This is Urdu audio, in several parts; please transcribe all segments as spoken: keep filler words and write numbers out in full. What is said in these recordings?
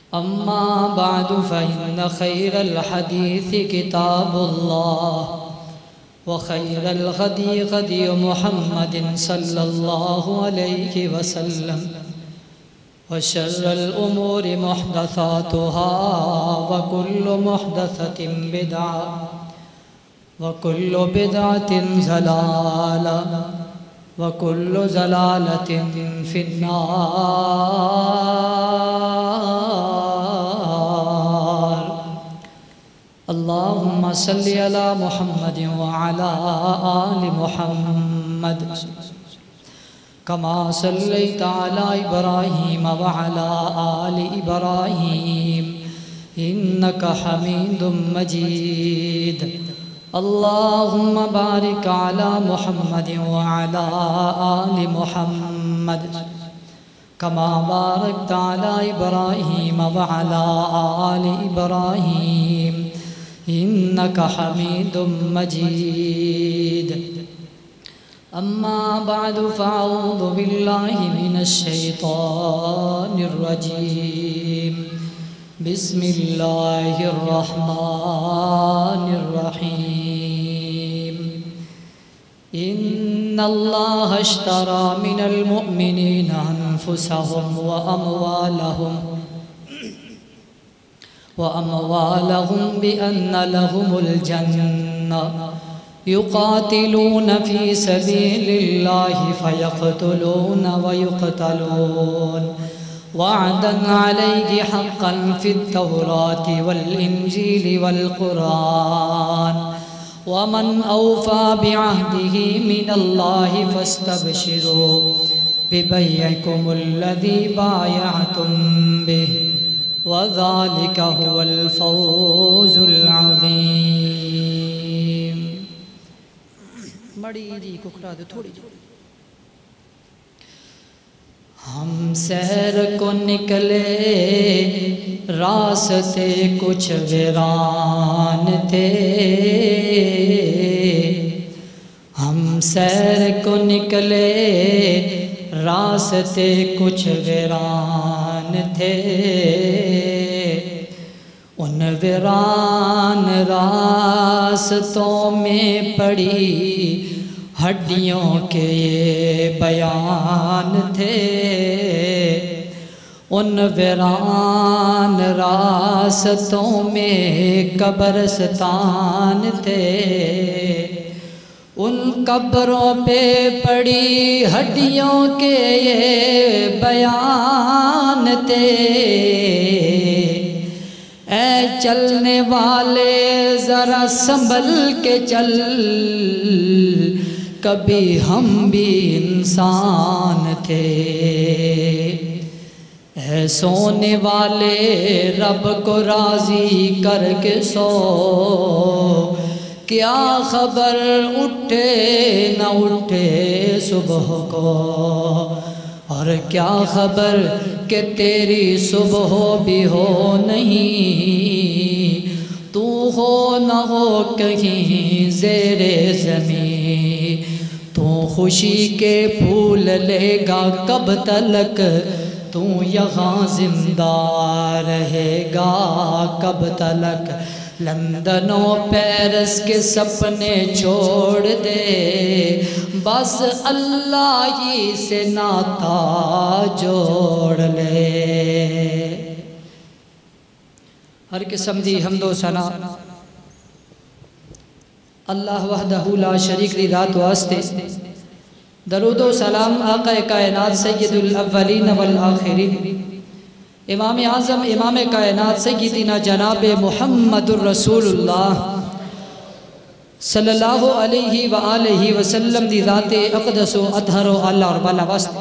أما بعد فإن خير الحديث كتاب الله وخير الغدي غدي محمد صلى الله عليه وسلم وشر الأمور محدثاتها وكل محدثة بدعة وكل بدعة ضلالة وكل ضلالة في النار. اللهم صل على محمد وعلى آل محمد كما صليت على إبراهيم وعلى آل إبراهيم إنك حميد مجيد. اللهم بارك على محمد وعلى آل محمد كما باركت على إبراهيم وعلى آل إبراهيم إنك حميد مجيد. أما بعد فأعوذ بالله من الشيطان الرجيم. بسم الله الرحمن الرحيم. إن الله اشترى من المؤمنين أنفسهم وأموالهم وأموالهم بأن لهم الجنة يقاتلون في سبيل الله فيقتلون ويقتلون وعدا عليه حقا في التوراة والإنجيل والقرآن ومن أوفى بعهده من الله فاستبشروا ببيعكم الذي بايعتم به وذلك هو الفوز العظيم. بڑی جی ککڑا دے تھوڑی جی. ہم سیر کو نکلے راستے کچھ ویران تھے. ہم سیر کو نکلے راستے کچھ ویران تھے. ان ویران راستوں میں پڑی ہڈیوں کے یہ بیان تھے. ان ویران راستوں میں قبرستان تھے. ان قبروں پہ پڑی ہڈیوں کے یہ بیان تھے. اے چلنے والے ذرا سنبھل کے چل، کبھی ہم بھی انسان تھے. اے سونے والے رب کو راضی کر کے سو، کیا خبر اٹھے نہ اٹھے صبح کو، اور کیا خبر کہ تیری صبح بھی ہو نہیں. تو ہو نہ ہو کہیں زیر زمین، تو خوشی کے پھول لے گا کب تلک، تو یہاں زندہ رہے گا کب تلک. لندن و پیرس کے سپنے چھوڑ دے، بس اللہ ہی سے ناتا جوڑ لے. ہر قسم دی حمد و ثنا اللہ وحدہ لا شریک دی ذات واسطے. درود و سلام آقا کائنات سید الاولین والآخرین، امام اعظم امام کائنات سیدنا جناب محمد الرسول اللہ صلی اللہ علیہ وآلہ وسلم دی ذات اقدس و اطہر و اللہ اور بالا واسطے.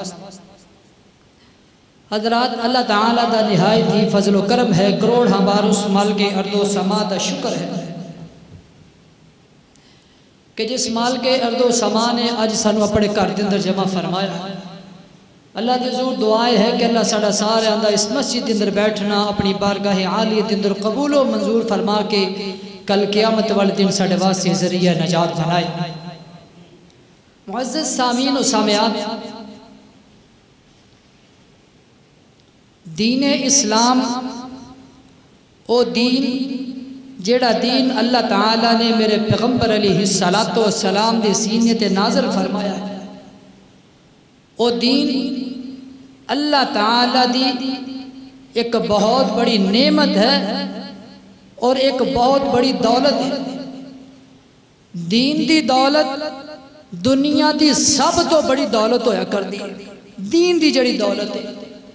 حضرات اللہ تعالیٰ دا نہایت ہی فضل و کرم ہے، کروڑ ہمار اس مال کے ارد و سما دا شکر ہے کہ جس مال کے ارد و سما نے آج سانو اپنے گھر دے اندر جمع فرمایا. اللہ دے حضور دعائے ہے کہ اللہ ساڑا سارے اندر اس مسجد دے اندر بیٹھنا اپنی بارگاہ عالی دے اندر قبول و منظور فرما کے کل قیامت والے دن ساڑے واسطے ذریعہ نجات بنائے. معزز سامعین و سامعات، دین اسلام او دین جیڑا دین اللہ تعالیٰ نے میرے پیغمبر علیہ السلام دے سینے تے نازل فرمایا ہے، او دین اللہ تعالیٰ دی ایک بہت بڑی نعمت ہے اور ایک بہت بڑی دولت ہے۔ دین دی دولت دنیا دی سب تو بڑی دولت ہویا کر دی، دین دی جڑی دولت ہے۔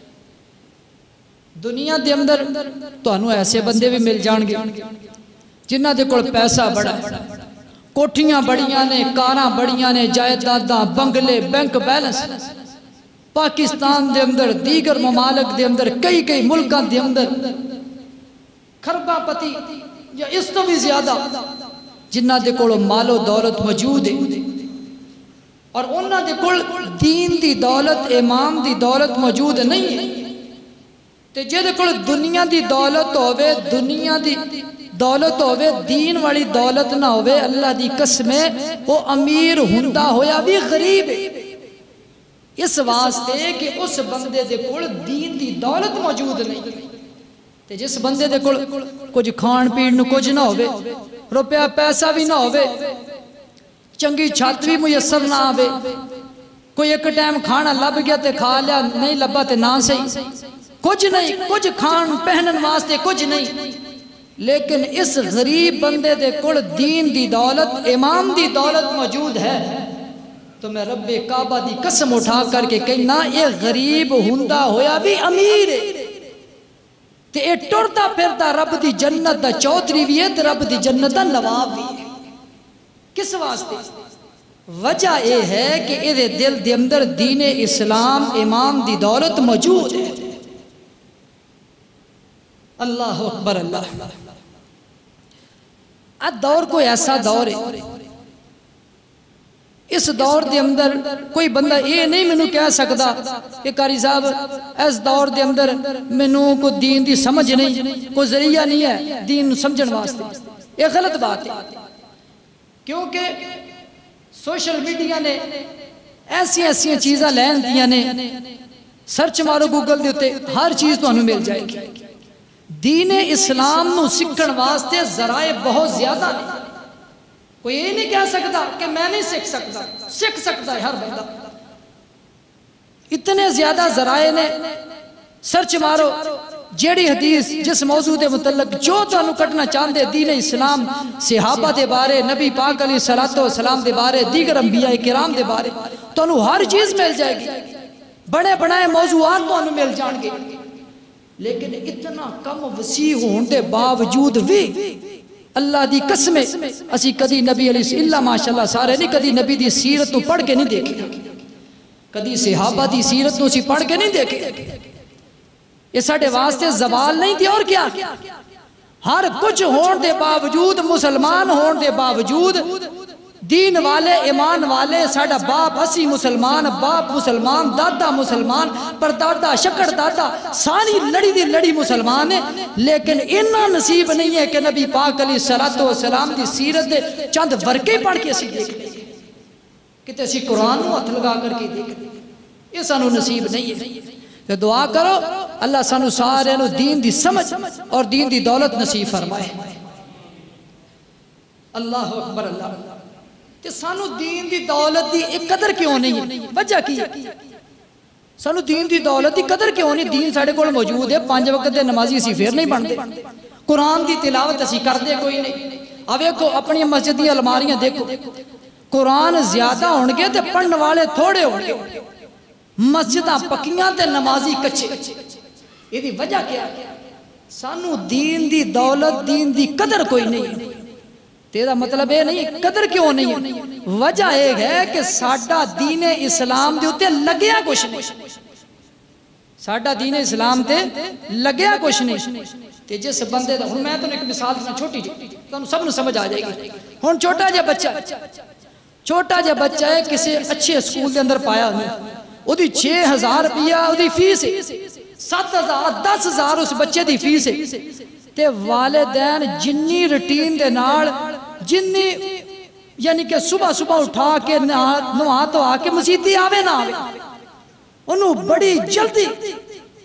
دنیا دے اندر تو انہوں ایسے بندے بھی مل جان گے جنہ دے کول پیسہ بڑا ہے، کوٹھیاں بڑیاں نے، کاراں بڑیاں نے، جائیداداں، بنگلے، بینک بیلنس۔ پاکستان دے اندر، دیگر ممالک دے اندر، کئی کئی ملکان دے اندر خربہ پتی یا اس تو بھی زیادہ جنہ دے کول مال و دولت موجود ہے، اور انہ دے کول دین دی دولت، امام دی دولت موجود نہیں ہے۔ تے جے دے کول دنیا دی دولت ہوئے، دنیا دی دولت ہوئے، دین والی دولت نہ ہوئے، اللہ دی قسمیں وہ امیر ہندہ ہویا بھی غریب ہے، اس واسطے کہ اس بندے دے کول دین دی دولت موجود نہیں۔ تے جس بندے دے کول کچھ کھان پین نو کچھ نہ ہوئے، روپیہ پیسہ بھی نہ ہوئے، چنگی چھت بھی میسر نہ آوے، کوئی ایک ٹائم کھانا لب گیا تے کھا لیا، نہیں لبا تے نہ صحیح، کچھ نہیں، کچھ کھان پہنن واسطے کچھ نہیں، لیکن اس غریب بندے دے کول دین دی دولت، امام دی دولت موجود ہے، تو میں رب کعبہ دی قسم اٹھا کر کے کہنا یہ غریب ہندہ ہویا بھی امیر ہے، تے اے ٹرتا پھرتا رب دی جنت دا چوتری بھی ہے، تے رب دی جنت دا نواب بھی ہے۔ کس واسطے؟ وجہ اے ہے کہ اے دل دے اندر دین اسلام، امام دی دولت موجود ہے۔ اللہ اکبر اللہ۔ اب دور کوئی ایسا دور ہے، اس دور دے اندر کوئی بندہ یہ نہیں میں نو کہہ سکتا کہ قاری صاحب اس دور دے اندر میں نو کو دین دی سمجھ نہیں، کوئی ذریعہ نہیں ہے دین سمجھن واسطے، یہ غلط بات ہے، کیونکہ سوشل میڈیا نے ایسی ایسی چیزیں لین دیا نے، سرچ مارو گوگل دیتے ہر چیز تو انہوں مل جائے گی۔ دین اسلام نو سکھن واسطے ذرائع بہت زیادہ نہیں، کوئی یہ نہیں کہہ سکتا کہ میں نہیں سکھ سکتا، سکھ سکتا ہے ہر بندہ، اتنے زیادہ ذرائع نے۔ سرچ مارو جیڑی حدیث جس موضوع دے متعلق جو تو انہوں کٹنا چاندے، دین اسلام، صحابہ دے بارے، نبی پاک علیہ السلام دے بارے، دیگر انبیاء کرام دے بارے، تو انہوں ہر چیز مل جائے گی، بڑے بڑے موضوعات تو انہوں مل جان گے، لیکن اتنا کم وسیع ہون دے باوجود بھی اللہ دی قسمیں اسی کدی نبی علیہ اللہ ماشاءاللہ سارے نہیں کدی نبی دی سیرت تو پڑھ کے نہیں دیکھے، کدی صحابہ دی سیرت تو اسی پڑھ کے نہیں دیکھے، یہ ساڑھے واسطے زوال نہیں تھی، اور کیا ہر کچھ ہون دے باوجود، مسلمان ہون دے باوجود، دین والے، ایمان والے، ساڑھا باپ اسی مسلمان، باپ مسلمان، دادا مسلمان، پر دادا شکر دادا ساری لڑی دی لڑی مسلمان ہے، لیکن انہا نصیب نہیں ہے کہ نبی پاک علیہ السلام دی سیرت دے چند ورکے پڑھ کے اسی دیکھ لیں، کہ اسی قرآن کو ہتھ لگا کر کے دیکھ لیں، یہ سانو نصیب نہیں ہے۔ تو دعا کرو اللہ سانو سارے نو دین دی سمجھ اور دین دی دولت نصیب فرمائے۔ اللہ اکبر اللہ۔ کہ سانو دین دی دولت دی ایک قدر کیوں نہیں ہے؟ وجہ کی ہے؟ سانو دین دی دولت دی قدر کیوں نہیں؟ دین ساڑھے کول موجود ہے، پانچ وقت دے نمازی اسی پھر نہیں بن دے، قرآن دی تلاوت اسی کر دے کوئی نہیں۔ اب ایک اپنی مسجد دی علماریاں دیکھو، قرآن زیادہ ہونگے تے پڑھن والے تھوڑے ہونگے، مسجدہ پکیاں تے نمازی کچھے، یہ دی وجہ کیا ہے؟ سانو دین دی دولت، دین دی قدر کوئی نہیں، تیرا مطلب ہے نہیں قدر کیوں نہیں ہے؟ وجہ ایک ہے کہ ساڑھا دین اسلام دے ہوتے لگیا کچھ نہیں، ساڑھا دین اسلام دے لگیا کچھ نہیں۔ تے جس بندے دا، میں تو ایک مثال دینا چھوٹی جی، تو سب نے سمجھ آ جائے گی۔ ہون چھوٹا جا بچہ، چھوٹا جا بچہ ہے کسی اچھے اسکول دے اندر پایا نہیں، وہ دی چھ ہزار روپیہ وہ دی فیس ہے، سات ہزار دس ہزار اس بچے دی فیس ہے، تے والدین جنی روٹین دے نال جنی یعنی کہ صبح صبح اٹھا کے نہا تو آ کے مسجد آوے نہ آوے، انہوں بڑی جلدی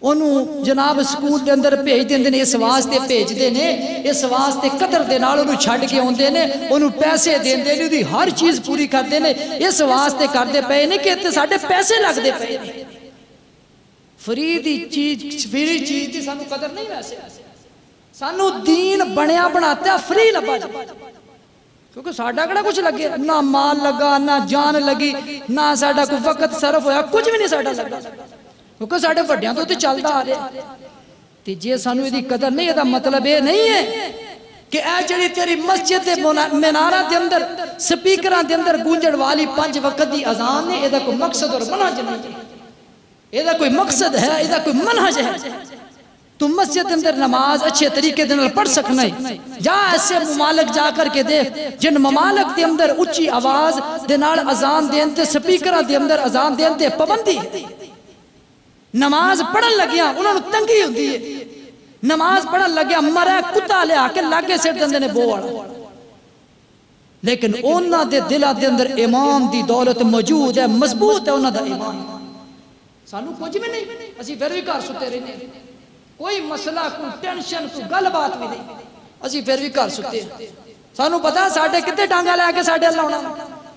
انہوں جناب سکول دے اندر بھیج دیندے نے، اس واسطے بھیج دے نے، اس واسطے قدر دے نال انہوں چھڑ کے ہوندے نے، انہوں پیسے دیندے نے، ہر چیز پوری کر دے نے، اس واسطے کر دے پئے نے کہ ساڈے پیسے لگ دے پئے نے۔ فری دی چیز فری چیز دی سانو قدر نہیں، ویسے سانو دین بنیا بناتا ہے فری لبا جائے، کیونکہ ساڈا کڑا کچھ لگے، نہ مال لگا، نہ جان لگی، نہ ساڈا کوئی وقت صرف ہویا، کچھ بھی نہیں ساڈا لگا، کیونکہ ساڈے وڈیاں تو تے چلدا آ رہا ہے۔ تے جے سانو دی قدر نہیں، دا مطلب یہ نہیں ہے کہ اے جڑی تیری مسجد دے مینارہ دے اندر سپیکراں دے اندر گونجڑ والی پنج وقت دی اذان ہے، اے دا کوئی مقصد اور منہج نہیں، اے دا کوئی مقصد ہے، اے دا کوئی منہج ہے۔ تو مسجد اندر نماز اچھے طریقے دے نال پڑھ سکنا ہے، جا ایسے ممالک جا کر کے دیکھ جن ممالک دے اندر اچھی آواز دے نال اذان دین تے سپیکراں دے اندر اذان دین تے پابندی ہے، نماز پڑھن لگیا انہوں نے تنگی ہوتی ہے، نماز پڑھن لگیا مرے کتا لیا کے لاگے سیٹ دندے نے بوڑا، لیکن انہوں دے دلہ دے اندر امام دی دولت موجود ہے، مضبوط ہے انہوں دا امام۔ سانو کچھ بھی نہیں، اسی پھر بھی کار ستے رہنے، کوئی مسئلہ، کوئی ٹینشن، کوئی گل بات بھی نہیں، اسی پھر بھی کار ستے ہیں۔ سانو پتا ساڑھے کتے ڈانگا لے کے ساڑھے اللہ ہونا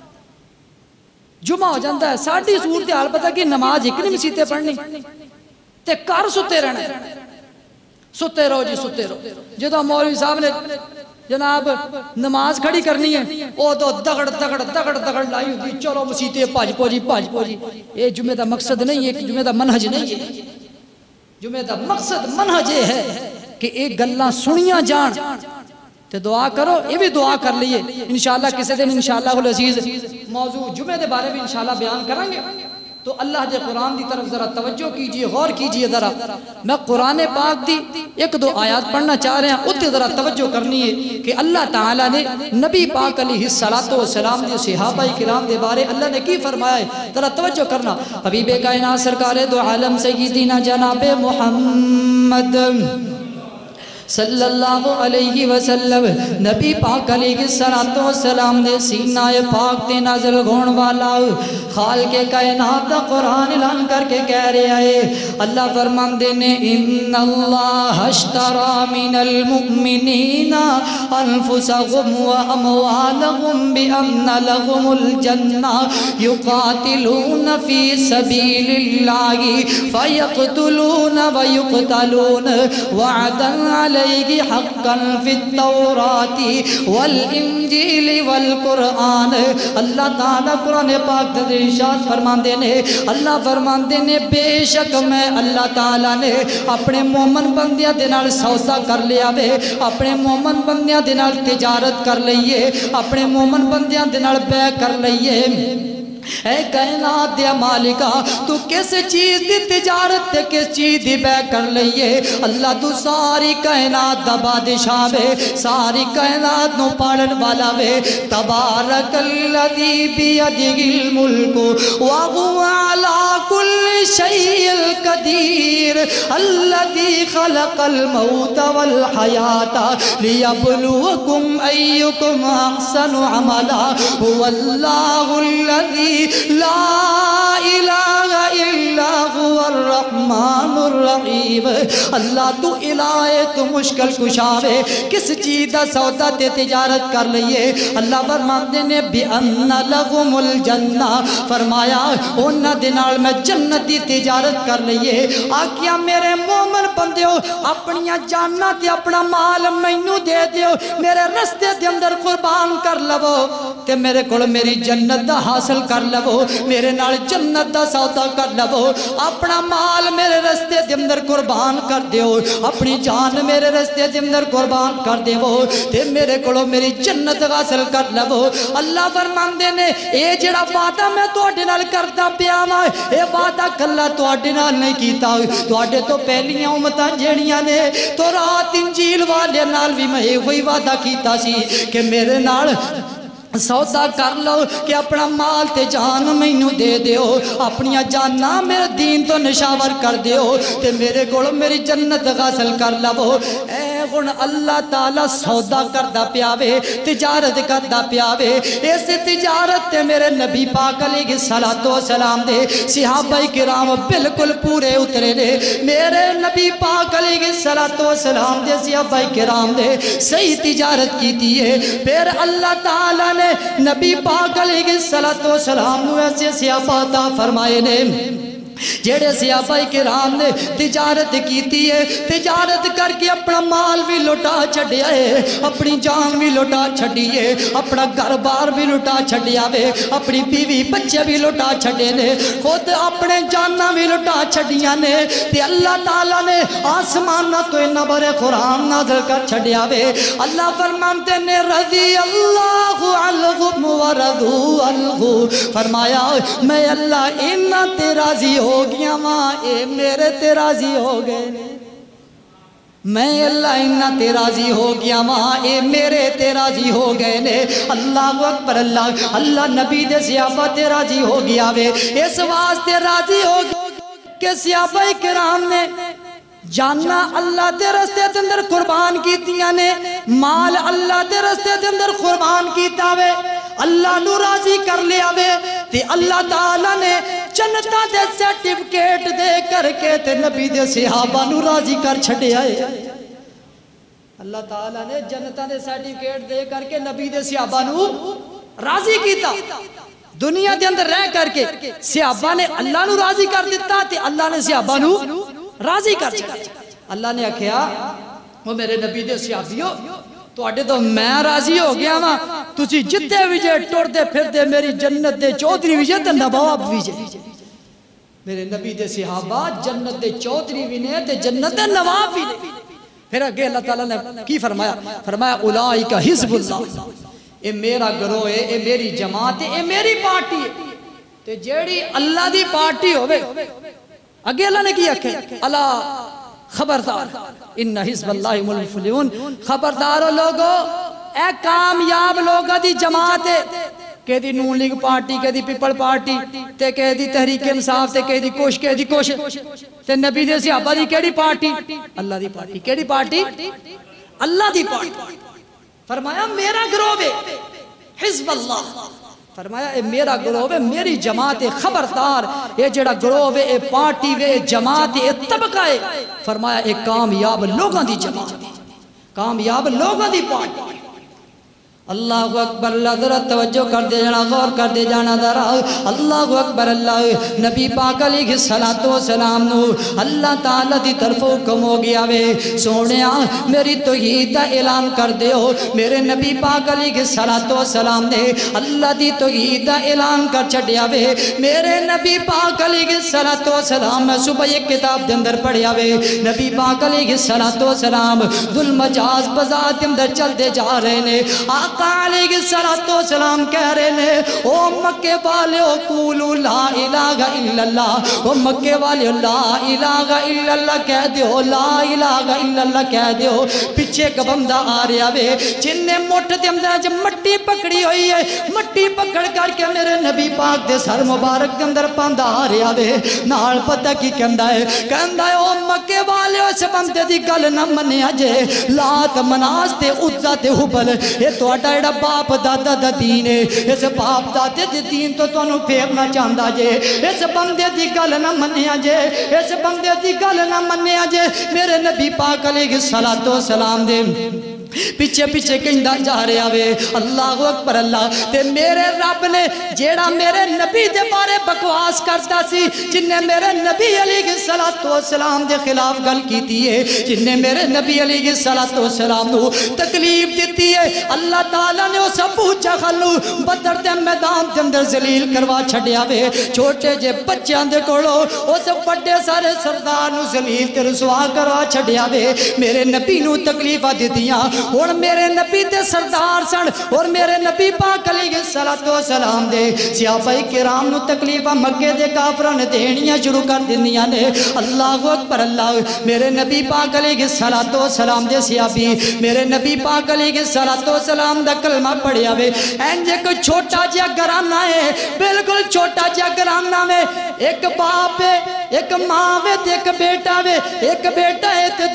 جمعہ ہو جاندہ ہے، ساڑھی صورت حال پتا کہ نماز ایک نہیں مسیطے پڑھنی تے کار ستے رہنے، ستے رہو جی ستے رہو۔ جدو مولوی صاحب نے جناب نماز کھڑی کرنی ہے، او تو دگڑ دگڑ دگڑ دگڑ لائی ہوتی، چلو مسیطے پاج پوجی پاج پوجی۔ یہ جمعہ دا مقصد نہیں ہے، جمعہ دا منہج نہیں ہے، جمعہ دا مقصد منہج ہے کہ ایک گلہ سنیاں جان تے دعا کرو، یہ بھی دعا کر لیے انشاءاللہ کسی دن انشاءاللہ العزیز موضوع جمعہ دے بارے بھی انشاءاللہ بیان کریں گے۔ تو اللہ دے قرآن دی طرف ذرا توجہ کیجئے، غور کیجئے ذرا، میں قرآن پاک دی ایک دو آیات پڑھنا چاہ رہے ہیں، اتنے ذرا توجہ کرنی ہے کہ اللہ تعالیٰ نے نبی پاک علیہ السلام دے صحابہ کرام دے بارے اللہ نے کی فرمایا ہے، ذرا توجہ کرنا۔ حبیب کائنات سرکار دو عالم سیدنا جناب محمد صلی اللہ علیہ وسلم نبی پاک علیہ السلام نے سینہ پاک تے نازل گھون والا خالق کائنات دا قرآن اعلان کر کے کہہ رہے آئے، اللہ فرمان دینے ان اللہ اشترا من المؤمنین انفسهم و اموالهم بأن لهم الجنہ یقاتلون فی سبیل اللہ فیقتلون ویقتلون وعدا علیہ حقا فی التورات والانجیل والقرآن۔ اللہ تعالیٰ قرآن پاک در ارشاد فرمان دینے، اللہ فرمان دینے بے شک میں اللہ تعالیٰ نے اپنے مومن بندیاں دنال سودا کر لیا وے، اپنے مومن بندیاں دنال تجارت کر لئیے، اپنے مومن بندیاں دنال بے کر لئیے۔ اے کائنات دیا مالکہ تو کس چیز دی تجارت تے کس چیز دی بے کر لئیے، اللہ تو ساری کائنات دا بادشاہ وے، ساری کائنات نو پاڑن والا وے۔ تبارک الذی بیدہ الملک وہو علی کل شیء قدیر الذی خلق الموت والحیات لیبلوکم ایکم احسن عملا هو اللہ الذی لا الہ الا هو الرحمن الرحیم۔ اللہ تو الہ ہے، تو مشکل کشاوے، کس چیز دا سودا تے تجارت کر لئیے۔ اللہ فرمان دینے بِأَنَّ لَهُمُ الْجَنَّةِ، فرمایا انہاں دنال میں جنت دی تجارت کر لئیے۔ آکیا میرے مومن بندیو اپنیاں جاننا تے اپنا مال مینوں دے دیو، میرے رستے دے اندر قربان کر لو تے میرے کول میری جنت دا حاصل کر لو، میرے نال جنت دا سودا کر لو، اپنا مال میرے رستے دے اندر قربان کر دیو، اپنی جان میرے رستے دے اندر قربان کر دیو تے میرے کولو میری جنت حاصل کر لو۔ اللہ فرمان دینے اے جڑا وعدہ میں تواڈے نال کردا پیا وا، اے وعدہ کلا تواڈے نال نہیں کیتا، تواڈے تو پہلیاں امتاں جڑیاں نے تورات انجیل والے نال بھی میں وہی وعدہ کیتا سی کہ میرے نال سودا کر لو کہ اپنا مال تے جان مینوں دے دیو، اپنیاں جانا میرے دین تو نشاور کر دیو تے میرے کول میری جنت حاصل کر لو۔ اے ہن اللہ تعالی سودا کردا پیا وے تجارت کردا پیا وے اس تجارت تے میرے نبی پاک علیہ الصلوۃ والسلام دے صحابہ کرام بالکل پورے اترے نے میرے نبی پاک علیہ الصلوۃ والسلام دے صحابہ کرام دے صحیح تجارت کیتی ہے پھر اللہ تعالی نے نبی پاک علیہ الصلوۃ والسلام نو ایسے صحابہ عطا فرمائے نے جیڑے صحابہ کرام نے تجارت کیتی ہے تجارت کر کے اپنا مال بھی لٹا چھڑیا ہے اپنی جان بھی لٹا چھڑی ہے اپنا گھر بار بھی لٹا چھڑیا ہے اپنی بیوی بچے بھی لٹا چھڑے نے خود اپنے جاناں بھی لٹا چھڑیاں نے تے اللہ تعالیٰ نے آسمان نہ تو انہ بڑے قرآن نازل کر چھڑیا ہے اللہ فرمانتے نے رضی اللہ عنہم ورضوا عنہ فرمایا میں اللہ انہ تے راضی ہو گیا ماں اے میرے تے راضی ہو گئے میں اللہ انہ تے راضی ہو گیا ماں اے میرے تے راضی ہو گئے نے اللہ اکبر اللہ اللہ نبی دے صحابہ تے راضی ہو گیا وے اس واسطے راضی ہو گیا کہ صحابہ کرام نے جاننا اللہ دے رستے دے اندر قربان کیتیاں نے مال اللہ دے رستے دے اندر قربان کیتا وے اللہ نو راضی کر لیا وے تے اللہ تعالیٰ نے جنتا دے سرٹیفکیٹ دے کر کے تے نبی دے صحابہ نو راضی کر چھڑے آئے اللہ تعالیٰ نے جنتا دے سرٹیفکیٹ دے کر کے نبی دے صحابہ نو راضی کیتا دنیا دے اندر رہ کر کے صحابہ نے اللہ نو راضی کر دیتا تے اللہ نے صحابہ نو راضی کر چھڑے اللہ نے کہا وہ میرے نبی دے صحابیوں تو اڈے تو میں راضی ہو گیا ماں تُسی جتے ویجے ٹوڑ دے پھر دے میری جنت دے چودری ویجے تے نواب ویجے میرے نبی دے صحابہ جنت دے چودری وینے تے جنت دے نواب وینے پھر اگے اللہ تعالیٰ نے کی فرمایا فرمایا اولائک حزب اللہ اے میرا گروہ ہے اے میری جماعت ہے اے میری پارٹی ہے تے جیڑی اللہ دی پارٹی ہوئے اگے اللہ نے کیا کہ اللہ خبردار ان حزب اللہ ملفلیون خبردارو لوگو اے کامیاب لوگا دی جماعت ہے کہ دی نون لیگ پارٹی کہ دی پیپل پارٹی تے کہ دی تحریک انصاف تے کہ دی کوش کہ دی کوش تے نبی دے صحابہ دی کیڑی پارٹی اللہ دی پارٹی کیڑی پارٹی اللہ دی پارٹی فرمایا میرا گروہ ہے حزب اللہ فرمایا اے میرا گروہ ہے میری جماعت خبردار اے جڑا گروہ ہے اے پارٹی ہے اے جماعت اے طبقہ ہے فرمایا اے کامیاب لوگاں دی جماعت کامیاب لوگاں دی پارٹی اللہ اکبر اللہ ذرا توجہ کر دے جانا غور کر دے جانا ذرا اللہ اکبر اللہ نبی پاک علیہ السلام نو اللہ تعالیٰ دی طرف حکم ہو گیا وے سونیا میری توحید دا اعلان کر دے ہو میرے نبی پاک علیہ السلام نے اللہ دی توحید دا اعلان کر چھڑیا وے میرے نبی پاک علیہ السلام میں صبح ایک کتاب دے اندر پڑھیا وے نبی پاک علیہ السلام ذل مجاز بذات اندر چل دے جا رہے نے آقا علیہ السلام کہہ رہے نے او مکے والے او قولو لا الہ الا اللہ او مکے والے لا الہ الا اللہ کہہ دیو لا الہ الا اللہ کہہ دیو پچھے ایک بندہ آ رہا وے جن نے مٹھ دے اندر جب مٹی پکڑی ہوئی ہے مٹی پکڑ کر کے میرے نبی پاک دے سر مبارک دے اندر پاندہ آ رہا وے نال پتہ کی کہندہ ہے کہندہ ہے او مکے والے اس بندے دی گل نہ منے اجے لات مناس تے عزہ تے حبل یہ تو اٹھا ایڈا باپ دادا دا دین ہے اس باپ دادے دی دین تو تو انہوں پھیرنا چاندہ جے اس بندے دی گل نہ منیا جے اس بندے دی گل نہ منیا جے میرے نبی پاک علیہ السلام دے پیچھے پیچھے کہندہ جا رہے آوے اللہ اکبر اللہ تے میرے رب نے جیڑا میرے نبی دے بارے بکواس کرتا سی جن نے میرے نبی علیہ السلام دے خلاف گل کیتی ہے جن نے میرے نبی علیہ السلام نو تکلیف دیتی ہے اللہ تعالیٰ نے اسا پوچھا خلو بدر دے میدان دے اندر ذلیل کروا چھڑے آوے چھوٹے جے بچیاں دے کولو اسے بڑے سارے سردار نو ذلیل تے رسوا کروا چھڑے آوے میرے نبی نو تکلیفہ دیتیاں اور میرے نبی دے سردار سن اور میرے نبی پاک علیہ السلام دے صحابہ کرام نو تکلیفہ مکے دے کافران دینیاں شروع کر دنیا نے اللہ اکبر اللہ میرے نبی پاک علیہ السلام دے صحابی میرے نبی پاک علیہ السلام دا کلمہ پڑھیا وے اینجے کوئی چھوٹا جیا گرانہ ہے بالکل چھوٹا جیا گرانہ میں ایک باپ ہے ایک ماں وے تے ایک بیٹا وے ایک بیٹا ہے تے دو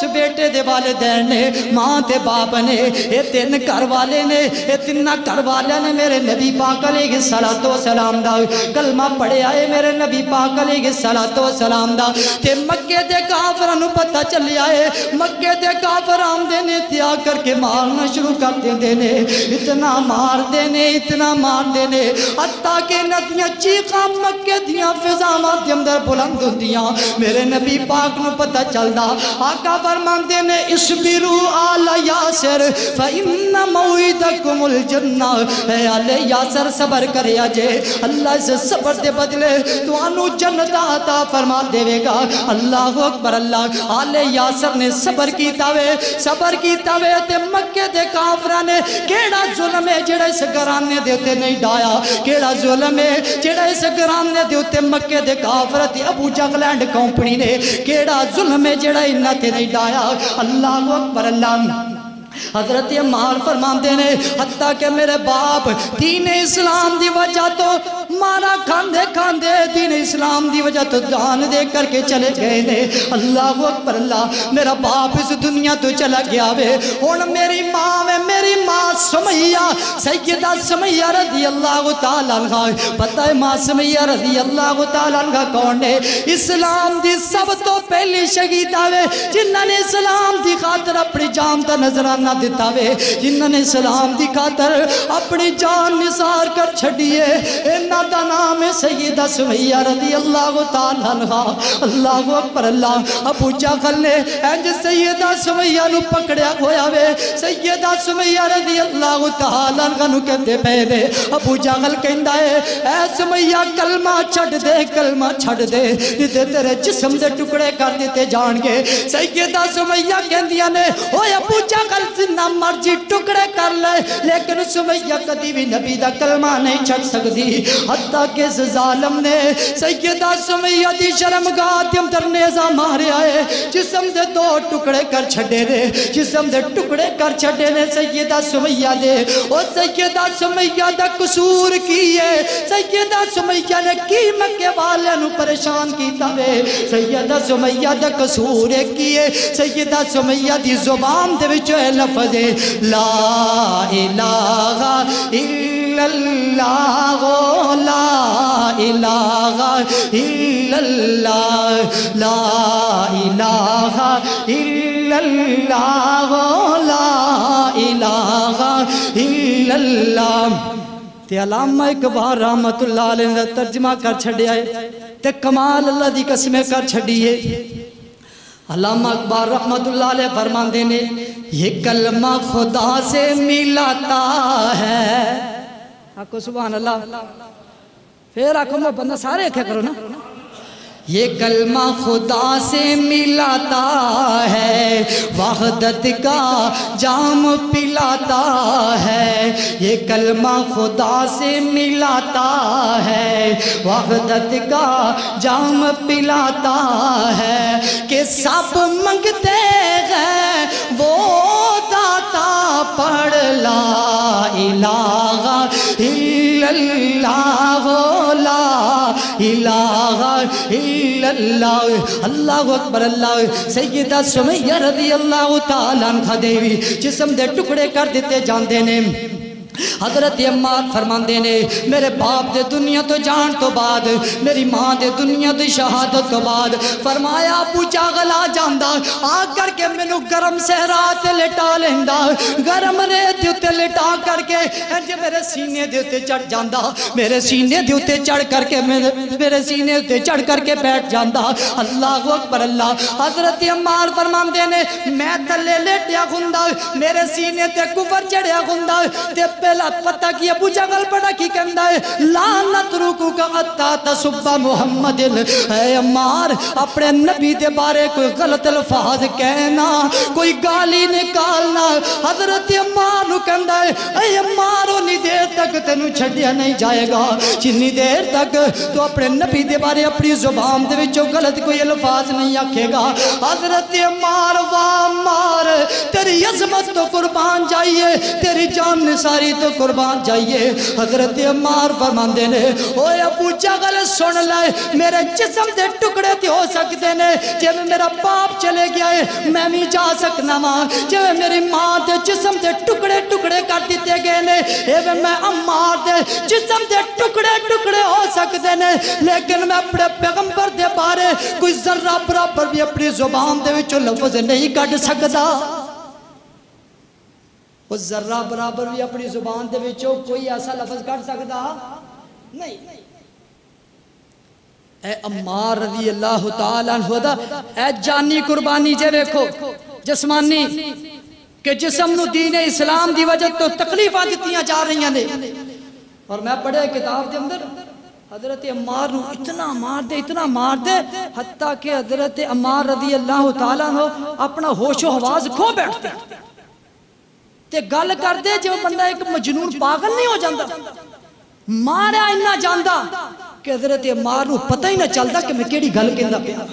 اس بیٹے دے والدین نے ماں تے باپ نے یہ تین گھر والے نے یہ تین گھر والے نے میرے نبی پاک علیہ السلام دا کلمہ پڑھے آئے میرے نبی پاک علیہ السلام دا تے مکے دے کافرانو پتہ چلے آئے مکے دے کافر آمدے نے تیا کر کے مارنا شروع کر دے نے اتنا مار دے نے اتنا مار دے نے حتیٰ کہ ندیاں چیخاں مکے دیاں فضامات دے اندر بلند ہوندیاں میرے نبی پاک نو پتہ چلدا آقا فرماندے نے اسبرو آل یاسر فإن موعدکم الجنہ اے آل یاسر صبر کرے آجے اللہ سے صبر دے بدلے تو انو جنت آتا فرما دے گا اللہ اکبر اللہ آل یاسر نے صبر کیتا وے صبر کیتا وے تے مکے دے کافرہ نے کیڑا ظلم ہے جڑا اس گرانے دے ہوتے نہیں ڈایا کیڑا ظلم ہے جڑا اس گرانے دے ہوتے مکے دے کافرہ تے ابو جہل اینڈ کمپنی نے کیڑا ظلم ہے جڑا انہاں تے نہیں ڈایا اللہ اکبر اللہ حضرت عمار فرماندے نے حتیٰ کہ میرے باپ دین اسلام دی وجہ تو مارا کھاندے کھاندے دین اسلام دی وجہ تو جان دے کر کے چلے گئے نے اللہ اکبر اللہ میرا باپ اس دنیا تو چلا گیا وے اور میری ماں میں میری ماں سمیہ سیدہ سمیہ رضی اللہ تعالیٰ عنہ پتہ ہے ماں سمیہ رضی اللہ تعالیٰ عنہ کون ہے اسلام دی سب تو پہلی شہیدہ وے جنہوں نے اسلام دی خاطر اپنی جان دا نظرانہ دیتا وے جنہوں نے اسلام دی خاطر اپنی جان نثار کر چھڑیے انہاں دا نام ہے سیدہ سمیہ رضی اللہ تعالیٰ عنہ اللہ اکبر اللہ ابو جہل نے انج سیدہ سمیہ نو پکڑیا ہویا وے سیدہ سمیہ رضی اللہ تعالیٰ عنہ نو کہندے پے نے ابو جہل کہندا ہے اے سمیہ کلمہ چھڑ دے کلمہ چھڑ دے تے تیرے جسم دے ٹکڑے کر دیتے جان گے سیدہ سمیہ کہندیاں نے اوے ابو جہل جتنا مرضی ٹکڑے کر لے لیکن سمیہ کدی بھی نبی دا کلمہ نہیں چھڑ سکتی حتیٰ کہ اس ظالم نے سیدہ سمیہ دی شرمگاہ دے اندر نیزہ مارے آئے جسم دے دو ٹکڑے کر چھڑے رے جسم دے ٹکڑے کر چھڑے نے سیدہ سمیہ دے اور سیدہ سمیہ دا قصور کیے سیدہ سمیہ نے کی مکے والے نو پریشان کیتا وے سیدہ سمیہ دا قصور کیے سیدہ سمیہ دی زبان دے وچ لفظ لا الہ الا اللہ لا الہ الا اللہ لا الہ الا اللہ لا الہ الا اللہ تے علامہ اقبال رحمت اللہ علیہ نے ترجمہ کر چھڑے آئے تے کمال اللہ دی قسمیں کر چھڑیے علامہ اقبال رحمت اللہ علیہ فرماندے نے یہ کلمہ خدا سے ملاتا ہے آکو سبحان اللہ پھر آکو میں بندہ سارے کیا کرو نا یہ کلمہ خدا سے ملاتا ہے وحدت کا جام پلاتا ہے یہ کلمہ خدا سے ملاتا ہے وحدت کا جام پلاتا ہے کہ سب منگتے ہیں وہ داتا پڑھ لا الہ الا اللہ لا الہ الا اللہ اللہ اکبر اللہ سیدہ سمیہ رضی اللہ تعالیٰ عنہ دیوی جسم دے ٹکڑے کر دیتے جاندے نے حضرت عمار فرماندے نے میرے باپ دے دنیا تو جان تو بعد میری ماں دے دنیا تو شہادت تو بعد فرمایا ابو جہل آ جاندا آ کر کے مینوں گرم صحرا تے لٹا لیندا گرم ریت تے لٹا کر کے انج میرے سینے دے تے چڑھ جاندا میرے سینے دے تے چڑھ کر کے میرے سینے تے چڑھ کر کے بیٹھ جاندا اللہ اکبر اللہ حضرت عمار فرماندے نے میں تھلے لیٹیا ہوندا میرے سینے تے کفر چڑھیا ہوندا تے پہلا پتہ کی ابو جہل پڑھا کی کہندا ہے لا نترکوک حتی تسب محمد اے عمار اپنے نبی دے بارے کوئی غلط الفاظ کہنا کوئی گالی نکالنا حضرت عمار نو کہندا ہے اے عمار انہی دیر تک تینوں چھڑیا نہیں جائے گا جنی دیر تک تو اپنے نبی دے بارے اپنی زبان دے وچوں غلط کوئی الفاظ نہیں آکھے گا حضرت عمار وا عمار تیری عظمت تو قربان جائیے، تیری جان نثاری تو قربان جائیے۔ حضرت عمار فرماندے نے اوے ابو جہل سن لے، میرے جسم دے ٹکڑے تے ہو سکتے نے، جے میرا باپ چلے گیا ہے میں بھی جا سکنا ماں، جے میری ماں دے جسم دے ٹکڑے ٹکڑے کر دیتے گئے نے، اے میں عمار دے جسم دے ٹکڑے ٹکڑے ہو سکتے نے، لیکن میں اپنے پیغمبر دے بارے کوئی ذرہ برابر بھی اپنی زبان دے وچوں لفظ نہیں کٹ سکتا، وہ ذرہ برابر بھی اپنی زبان دے وچوں کوئی ایسا لفظ کٹ سکتا نہیں۔ اے عمار رضی اللہ تعالیٰ عنہ دا اے جانی قربانی جے دیکھو جسمانی کہ جسم نو دین اسلام دی وجہ تو تکلیفاں دیتیاں جا رہی ہیں، اور میں پڑھے کتاب دے اندر حضرت عمار نو اتنا مار دے اتنا مار دے حتیٰ کہ حضرت عمار رضی اللہ تعالیٰ عنہ اپنا ہوش و حواس کھو بیٹھتے تے گل کر دے جو بندہ ایک مجنون پاگل نہیں ہو جاندہ، مارا انہا جاندہ کہ حضرت عمار نو پتہ ہی نہ چلتا کہ میں کیڑی گل کہندہ پیا،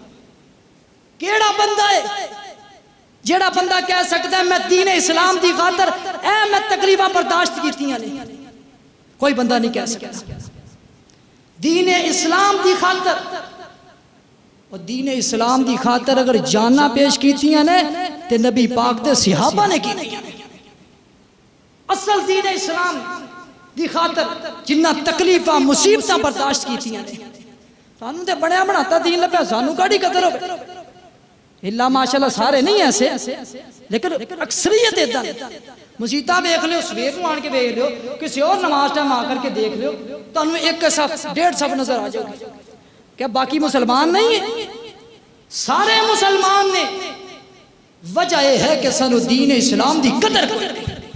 کیڑا بندہ ہے جیڑا بندہ کہہ سکتا ہے میں دین اسلام دی خاطر اے میں تکلیفاں برداشت کیتیاں نہیں، کوئی بندہ نہیں کہہ سکتا دین اسلام دی خاطر، اور دین اسلام دی خاطر اگر جانا پیش کیتیاں نے تے نبی پاک دے صحابہ نے کیتیاں نے، اصل دین اسلام دی خاطر جنہ تکلیفاں مصیبتاں برداشت کیتیاں نے، سانوں تے بڑے بناتا دین لپیا، سانوں کاڑی قدر ہو اللہ ماشاءاللہ سارے نہیں ایسے لیکن اکثریت ادھا مسیطہ بیک لے سویر کو آن کے بیک لے کسی اور نماز ٹائم آ کر کے دیکھ لے تو انہوں ایک صف ڈیڑھ صف نظر آ جاؤ گی، کیا باقی مسلمان نہیں ہیں؟ سارے مسلمان نے، وجہ یہ ہے کہ سانو دین اسلام دی قدر قدر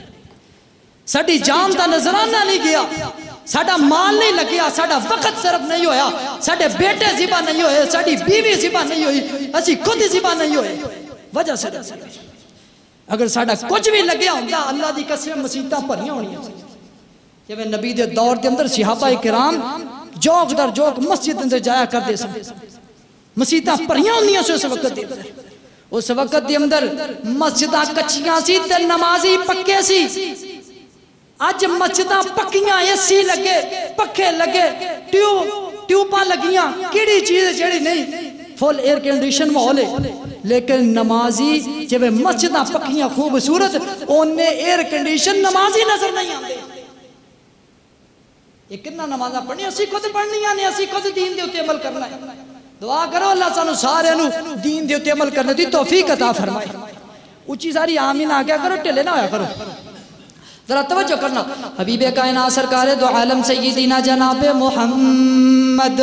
ساڑی جان دا نظرانہ نہیں گیا، ساڑا مال نہیں لگیا، ساڑا وقت صرف نہیں ہویا، ساڑے بیٹے زبا نہیں ہوئے، ساڑی بیوی زبا نہیں ہوئی، اسی خود زبا نہیں ہوئے، وجہ سے اگر ساڑا کچھ بھی لگیا ہوتا اللہ دی قسم مسیطہ پڑھنی ہونی ہے۔ جب نبی دے دور دے اندر صحابہ کرام جوک در جوک مسجد اندر جایا کر دے سکتے، مسیطہ پڑھنی ہونی ہے اس وقت دے اندر، اس وقت دے اندر مسجدہ کچیاں سی تے نمازی پکے سی، آج مسجدہ پکیاں ایسی لگے پکے لگے ٹیوپاں لگیاں کیڑی چیز جڑی نہیں فل ایئر کنڈیشن ماحول ہے، لیکن نمازی جب مسجدہ پکیاں خوبصورت انہیں ایئر کنڈیشن نمازی نظر نہیں آتے، یہ کتنا نمازہ پڑھنی اسی خود پڑھنی آنے اسی خود دین دے اتے عمل کرنا ہے، دعا کرو اللہ سانو سارے نو دین دے اتے عمل کرنے دی توفیق عطا فرمائے، اچھی ساری آمین آگیا کرو ٹلے نہ ہویا کرو، ذرا توجہ کرنا، حبیب کائنات سرکار دو عالم سیدنا جناب محمد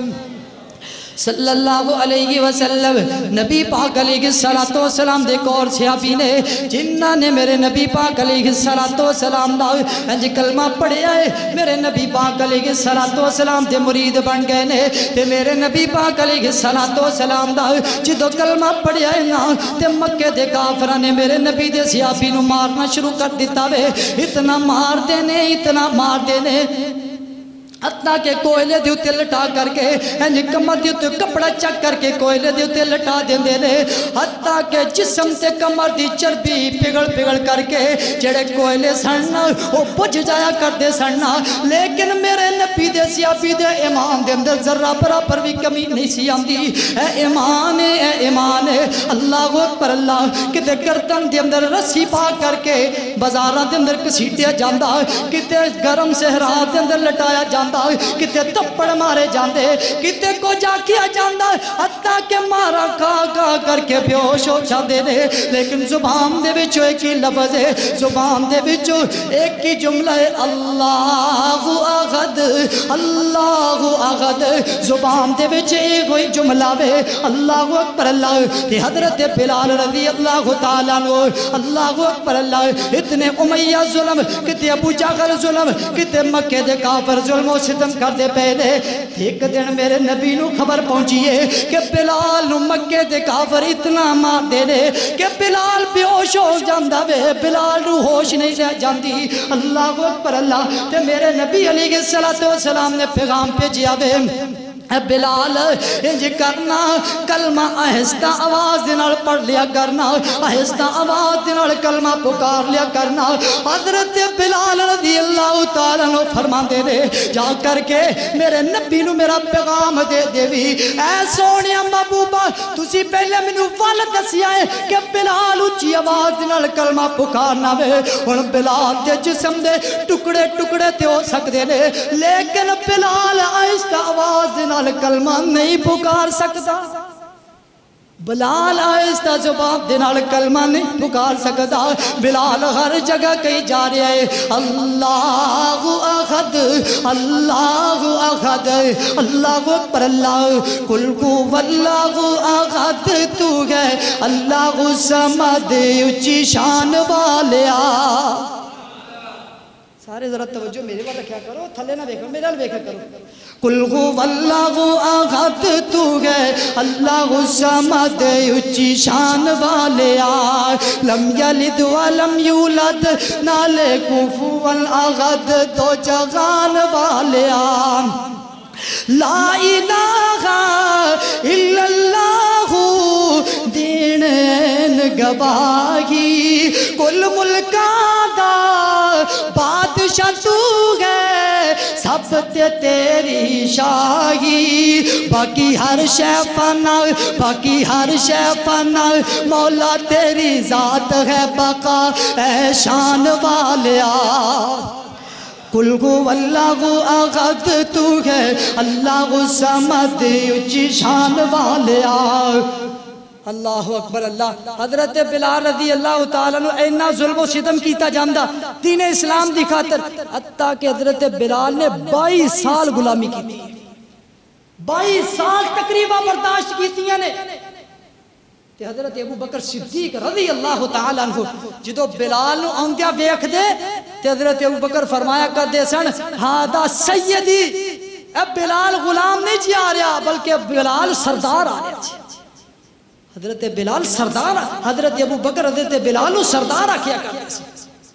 صلی اللہ علیہ وسلم نبی پاک علیہ السلام دے کور صحابی نے جنہ نے میرے نبی پاک علیہ السلام دا انج کلمہ پڑھیا ہے، میرے نبی پاک علیہ السلام دے مرید بن گئے نے، تے میرے نبی پاک علیہ السلام دا جدو کلمہ پڑھیا ہے نا تے مکہ دے کافرہ نے میرے نبی دے صحابی نو مارنا شروع کر دیتا وے، اتنا مار دینے اتنا مار دینے حتیٰ کہ کوئلے دے اتے لٹا کر کے انج کمر دے اتے کپڑا چک کر کے کوئلے دے اتے لٹا دیں دے دے، حتیٰ کہ جسم تے کمر دی چربی پگڑ پگڑ کر کے جڑے کوئلے سننا وہ بجھ جایا کر دے سننا، لیکن میرے نبی دے صحابی دے ایمان دے اندر ذرہ برابر بھی کمی نہیں سی آندی، اے ایمان اے ایمان اللہ اکبر اللہ، کتے گردن دے اندر رسی پا کر کے بازارہ دے اندر کسیٹیا جاندہ، کتے گرم صحرا دے اندر لٹایا جاندہ، کتے تپڑ مارے جاندے، کتے کو جا کیا جاندہ، حتیٰ کہ مارا کھا کھا کر کے بیوش ہو جاندے نے، لیکن زبان دے بچو ایک ہی لفظ ہے، زبان دے بچو ایک ہی جملہ ہے اللہ احد اللہ احد، زبان دے بچو ایک ہوئی جملہ ہے اللہ اکبر اللہ، کہ حضرت بلال رضی اللہ تعالیٰ عنہ اللہ اکبر اللہ، اتنے امیہ ظلم، کتے ابو جہل ظلم، کتے مکہ دے کافر ظلم و ستم کر دے پہلے، ایک دن میرے نبی نو خبر پہنچیے کہ بلال نو مکہ دے کافر اتنا مار دے دے کہ بلال بیوش ہو جاندہ وے، بلال نو ہوش نہیں رہ جاندی، اللہ اکبر اللہ، تے میرے نبی علیہ السلام نے پیغام پہ جیا وے، اے بلال انج کرنا کلمہ آہستہ آواز نال پڑھ لیا کرنا آہستہ آواز نال کلمہ پکار لیا کرنا حضرت بلال رضی اللہ تعالیٰ عنہ فرماندے نے جا کر کے میرے نبی نو میرا پیغام دے دے بھی اے سونیا محبوبہ تسی پہلے مینوں ول دسیا ہے کہ بلال اونچی آواز نال کلمہ پکارنا وے ہن بلال دے جسم دے ٹکڑے ٹکڑے تے ہو سکدے نے لیکن بلال آہستہ آواز نال کلمہ نہیں پکار سکتا بلال آہستہ زبان دے نال کلمہ نہیں پکار سکتا بلال ہر جگہ کہیں جا رہے ہیں اللہ احد اللہ احد اللہ اکبر اللہ کل کو اللہ احد تو ہے اللہ صمد اچھی شان والیا سارے ذرا توجہ میرے والا کیا کرو تھلے نہ دیکھو میرے وال دیکھا کرو قل هو اللہ احد تو ہے اللہ صمد اچھی شان والیا لم یلد ولم یولد نالے کفوا احد دو جہان والیا لا الہ الا اللہ دین گواہی کل ملکہ دا بادشاہ تو ہے سب تے تیری شاہی باقی ہر شے فنا باقی ہر شے فنا مولا تیری ذات ہے بقا اے شان والیا قل هو اللہ احد تو ہے اللہ صمد اچھی شان والیا اللہ اکبر اللہ حضرت بلال رضی اللہ تعالیٰ عنہ اینا ظلم و ستم کیتا جاندہ دین اسلام دی خاطر حتیٰ کہ حضرت بلال نے بائیس سال غلامی کی تھی بائیس سال تقریبا برداشت کی نے تے حضرت ابو بکر صدیق رضی اللہ تعالیٰ عنہ جدو بلال نو آندیا بیک دے تے حضرت ابو بکر فرمایا کر دے سن ہادا سیدی اب بلال غلام نہیں جی آ رہا بلکہ بلال سردار آ رہا حضرت بلال سردار حضرت ابو بکر حضرت بلال سردار آکھیا کرتے ہیں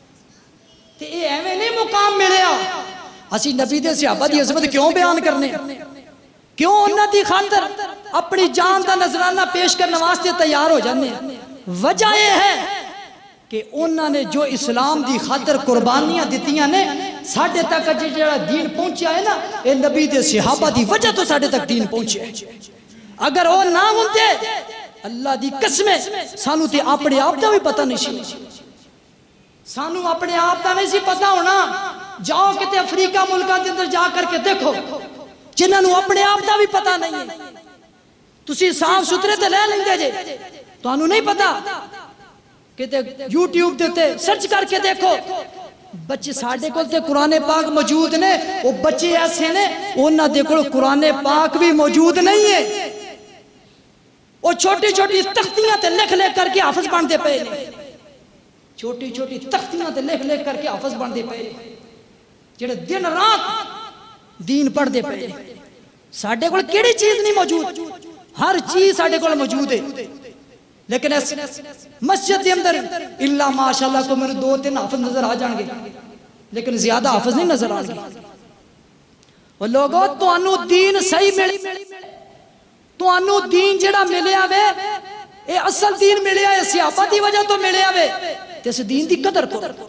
تے اے ایویں نہیں مقام ملیا اسی نبی دے صحابہ دی عظمت کیوں بیان کرنے کیوں انہاں دی خاطر اپنی جان دا نذرانہ پیش کرنے واسطے تیار ہو جانے وجہ یہ ہے کہ انہاں نے جو اسلام دی خاطر قربانیاں دیتیاں نے ساڑھے تک جڑا دین پہنچیا ہے نا اے نبی دے صحابہ دی وجہ تو ساڑھے تک دین پہنچیا ہے اگر وہ نہ ہوندے اللہ دی قسمیں سانو تے اپنے آپ دا بھی پتہ نہیں سی سانو اپنے آپ دا نہیں سی پتہ ہونا جاؤ کتے افریقہ ملکہ دے اندر جا کر کے دیکھو جنہاں نو اپنے آپ دا بھی پتہ نہیں ہے تسی صاف ستھرے تے لے لیں گے جے تو انہوں نہیں پتہ کتے یوٹیوب دیتے سرچ کر کے دیکھو بچے ساڑھے کل تے قرآن پاک موجود نے وہ بچے ایسے نے انہاں دے کل قرآن پاک بھی موجود نہیں ہے وہ چھوٹی چھوٹی تختیاں تے لکھ لکھ کر کے حافظ بن دے پئے چھوٹی چھوٹی تختیاں تے لکھ لکھ کر کے حافظ بن دے پئے جڑے دن رات دین پڑھ دے پئے ساڑھے کل کیڑی چیز نہیں موجود ہر چیز ساڑھے کل موجود ہے لیکن اس مسجد کے اندر اللہ ماشاءاللہ کو میرے دو تین حافظ نظر آ جائیں گے لیکن زیادہ حافظ نہیں نظر آ گے وہ لوگوں تو انو دین صحیح ملی تو انو دین جڑا ملے آوے اے اصل دین ملے آئے صحابہ دی وجہ تو ملے آوے تے اس دین دی قدر کرو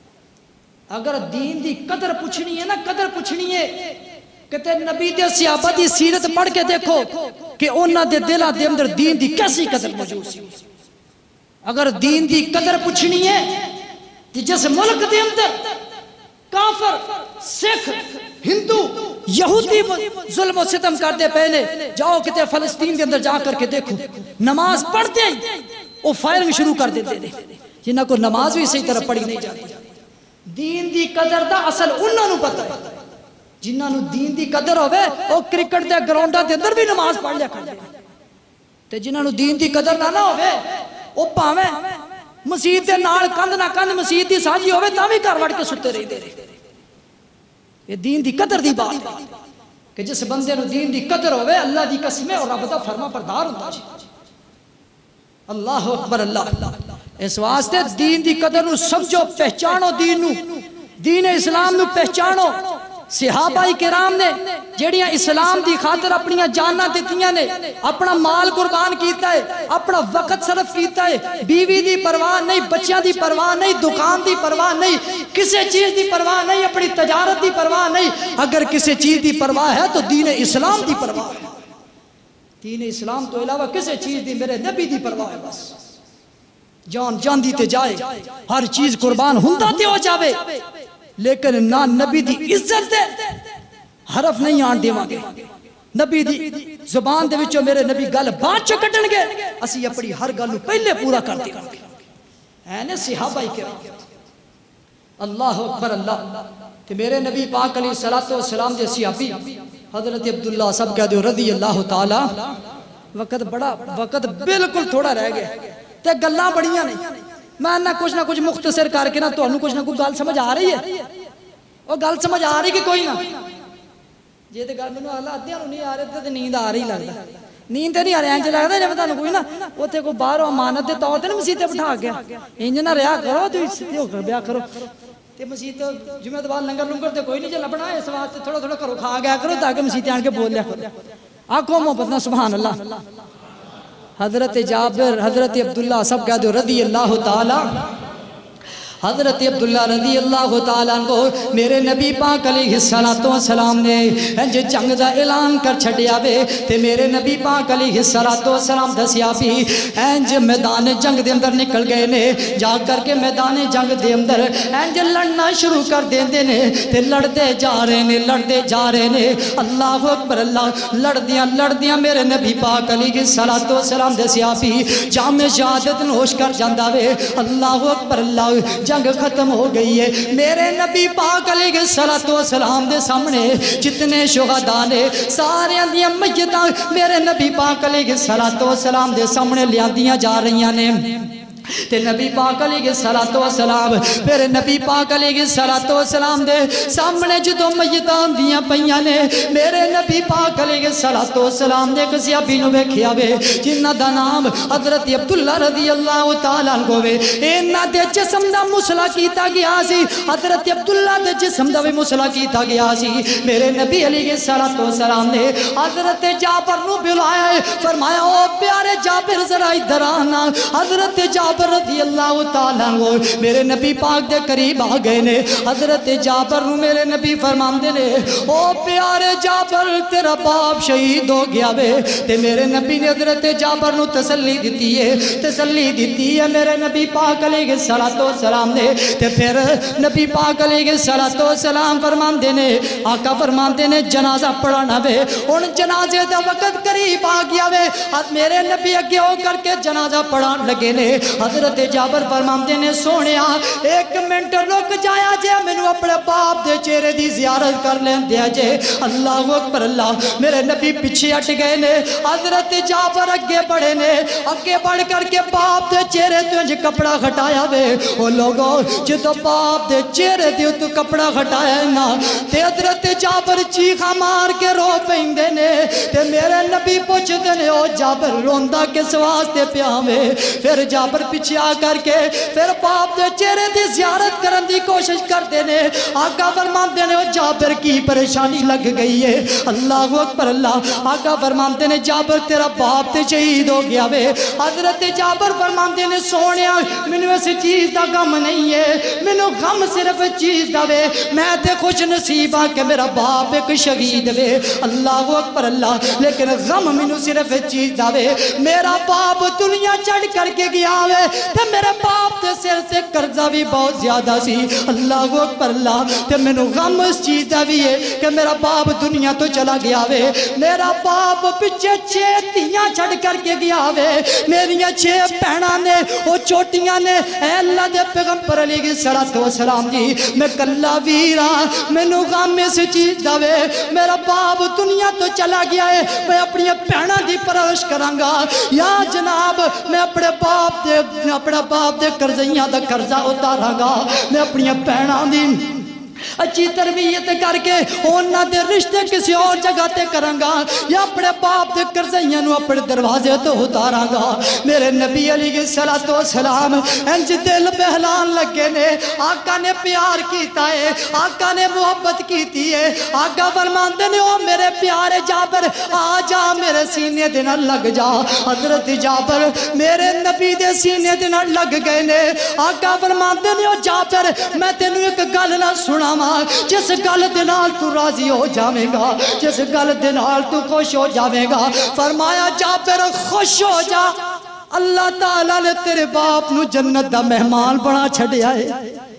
اگر دین دی قدر پوچھنی ہے نا قدر پوچھنی ہے کہ نبی دے صحابہ دی سیرت پڑھ کے دیکھو کہ انہاں دے دلہ دے اندر دین دی کیسی قدر موجود سی اگر دین دی قدر پوچھنی ہے کہ جس ملک دے اندر کافر سکھ ہندو یہودی ظلم و ستم کر دے پہلے جاؤ کتے فلسطین کے اندر جا کر کے دیکھو نماز پڑھتے ہیں وہ فائرنگ شروع کر دیتے ہیں جنہاں کو نماز بھی صحیح طرح پڑھی نہیں جاتی دین دی قدر دا اصل انہاں نو پتہ ہے جنہاں نو دین دی قدر ہوئے وہ کرکٹ دے گراؤنڈاں دے اندر بھی نماز پڑھ لیا کر دے تے جنہاں نو دین دی قدر نہ نہ ہوئے وہ پاویں مسجد دے نال کند نہ کند مسجد دی ساجی ہوئے تا بھی گھر وڑ کے ستے رہی دے یہ دین دی قدر دی بات ہے کہ جس بندے نو دین دی قدر ہوئے اللہ دی قسمیں اور رب دا فرما پردار ہوتا ہے اللہ اکبر اللہ اس واسطے دین دی قدر نو سمجھو پہچانو دین نو دین اسلام نو پہچانو صحابہ کرام نے جیڑیاں اسلام دی خاطر اپنی جاناں دتیاں نے، اپنا مال قربان کیتا ہے، اپنا وقت صرف کیتا ہے، بیوی دی پرواہ نہیں، بچیاں دی پرواہ نہیں، دکان دی پرواہ نہیں، کسی چیز دی پرواہ نہیں، اپنی تجارت دی پرواہ نہیں. اگر کسی چیز دی پرواہ ہے تو دین اسلام دی پرواہ ہے. دین اسلام تو علاوہ کسی چیز دی میرے نبی دی پرواہ ہے. بس جان جان دی تے جائے، ہر چیز قربان ہوندا تے ہو جاوے، لیکن نہ نبی دی عزت دے حرف نہیں آن دیواں گے. نبی دی زبان دے وچوں میرے نبی گل بات چ کڈن گے، اسی اپنی ہر گل پہلے پورا کر دیواں گے. اے نے صحابہ کرام، اللہ اکبر اللہ. تے میرے نبی پاک علیہ الصلوۃ والسلام دے صحابی حضرت عبداللہ سب کہہ دیو رضی اللہ تعالی. وقت بڑا وقت بالکل تھوڑا رہ گیا تے گلاں بڑیاں نہیں. میں نہ کچھ نہ کچھ مختصر کر کے نہ تانوں کچھ نہ کچھ گل سمجھ آ رہی ہے؟ وہ گل سمجھ آ رہی کہ کوئی نہ؟ جے تے گل مینوں اللہ ادھیاں نوں نہیں آ رہی تے نیند آ رہی لگدا. نیند تے نہیں آ رہی، انج لگدا جے تانوں کوئی نہ اوتھے کوئی باہر امانت دے طور تے نہ مسیت تے بٹھا گیا. انج نہ رہیا کرو تے سیدھے ہو کے بیا کرو. تے مسیت جمعہ بعد لنگر لنگر تے کوئی نہیں جے لبنا، اس واسطے تھوڑا تھوڑا کرو کھا گیا کرو تاکہ مسیت آن کے بول لیا کرو. آکھو محبت نہ سبحان اللہ. حضرت جابر، حضرت عبداللہ سب کہہ دو رضی اللہ تعالی. حضرت عبداللہ رضی اللہ تعالیٰ کو میرے نبی پاک علیہ السلام نے انج جنگ دا اعلان کر چھڑیا وے تے میرے نبی پاک علیہ السلام دسیا بھی انج میدان جنگ دے اندر نکل گئے نے. جا کر کے میدان جنگ دے اندر انج لڑنا شروع کر دیندے نے تے لڑتے جا رہے نے لڑتے جا رہے نے. اللہ اکبر اللہ. لڑدیاں لڑدیاں میرے نبی پاک علیہ السلام دسیا بھی جام شہادت نوش کر جاندا وے. اللہ اکبر اللہ. جنگ ختم ہو گئی ہے. میرے نبی پاک علیہ السلام دے سامنے جتنے شہداء نے سارے دیاں میتاں میرے نبی پاک علیہ السلام دے سامنے لیاندیاں جا رہیاں نے. تے نبی پاک علیہ السلام پھر نبی پاک علیہ السلام دے سامنے جدو میتاں دیاں پیاں نے میرے نبی پاک علیہ السلام دے کسی صحابی نو ویکھیا وے جنہ دا نام حضرت عبداللہ رضی اللہ تعالیٰ عنہ وے. انہاں دے جسم دا مسئلہ کیتا گیا سی، حضرت عبداللہ دے جسم دا بھی مسئلہ کیتا گیا سی. میرے نبی علیہ السلام نے حضرت جابر نو بلایا ہے، فرمایا او پیارے جابر ذرا ادھر آنا. حضرت جابر رضی اللہ تعالیٰ عنہ میرے نبی پاک دے قریب آ گئے نے. حضرت جابر نو میرے نبی فرماندے نے او پیارے جابر تیرا باپ شہید ہو گیا وے. تے میرے نبی نے حضرت جابر نو تسلی دیتی ہے تسلی دیتی ہے میرے نبی پاک علیہ السلام نے. تے پھر نبی پاک علیہ السلام فرماندے نے آقا فرماندے نے جنازہ پڑھانا وے. ان جنازے دا وقت قریب آ گیا وے. میرے نبی اگے ہو کر کے جنازہ پڑھان لگے نے. حضرت جابر فرماندے نے سونیا ایک منٹ رک جایا جے مینوں اپنے باپ دے چہرے دی زیارت کر لین دیا جے. اللہ اکبر اللہ. میرے نبی پیچھے ہٹ گئے نے. حضرت جابر اگے بڑھے نے. اگے بڑھ کر کے باپ دے چہرے تے انج کپڑا ہٹایا وے. او لوگو جدوں باپ دے چہرے تے تو کپڑا ہٹایا نا تے حضرت جابر چیخا مار کے رو پیندے نے. تے میرے نبی پوچھدے نے او جابر روندا کس واسطے پیا وے؟ پھر جابر پیچھے آ کر کے پھر باپ دے چہرے دی زیارت کرن دی کوشش کرتے نے. آقا فرماندے نے او جابر کی پریشانی لگ گئی ہے. اللہ اکبر اللہ. آقا فرماندے نے جابر تیرا باپ تے شہید ہو گیا وے. حضرت جابر فرماندے نے سونیا مینوں اس چیز دا غم نہیں ہے، مینوں غم صرف چیز دا وے میں تے خوش نصیب ہاں کہ میرا باپ ایک شہید وے. اللہ اکبر اللہ. لیکن غم مینوں صرف چیز دا وے میرا باپ دنیا چھڑ کر کے گیا وے تے میرے باپ دے سر سے قرضہ بھی بہت زیادہ سی. اللہ اکبر اللہ. تے مینوں غم اس چیز دا بھی ہے کہ میرا باپ دنیا تو چلا گیا وے. میرا باپ پیچھے چھ تیاں چھڑ کر کے گیا وے. میریاں چھ بہناں نے او چھوٹیاں نے. اے اللہ دے پیغمبر علیہ السلام جی میں کلا ویرا مینوں غم اس چیز دا وے میرا باپ دنیا تو چلا گیا ہے. میں اپنی بہناں دی پرورش کراں گا یا جناب میں اپنے باپ دے اپنا باپ دے قرضیاں دا قرضہ اتاراں گا. میں اپنی بہناں دی اچھی تربیت کر کے انہاں دے رشتے کسی اور جگہ تے کروں گا یا اپنے باپ دے کرزیاں نو اپنے دروازے تو اتاراں گا میرے نبی علیہ السلام انج دل بہلان لگے نے آقا نے پیار کیتا ہے آقا نے محبت کیتی ہے آقا فرماندے نے او میرے پیارے جابر آ جا میرے سینے دے نال لگ جا حضرت جابر میرے نبی دے سینے دے نال لگ گئے نے آقا فرماندے نے او جابر میں تینوں ایک گل نہ سنا ماں جس گل دے نال تو راضی ہو جاویں گا جس گل دے نال تو خوش ہو جاویں گا فرمایا جابر خوش ہو جا اللہ تعالیٰ نے تیرے باپ نو جنت دا مہمان بنا چھڑیا ہے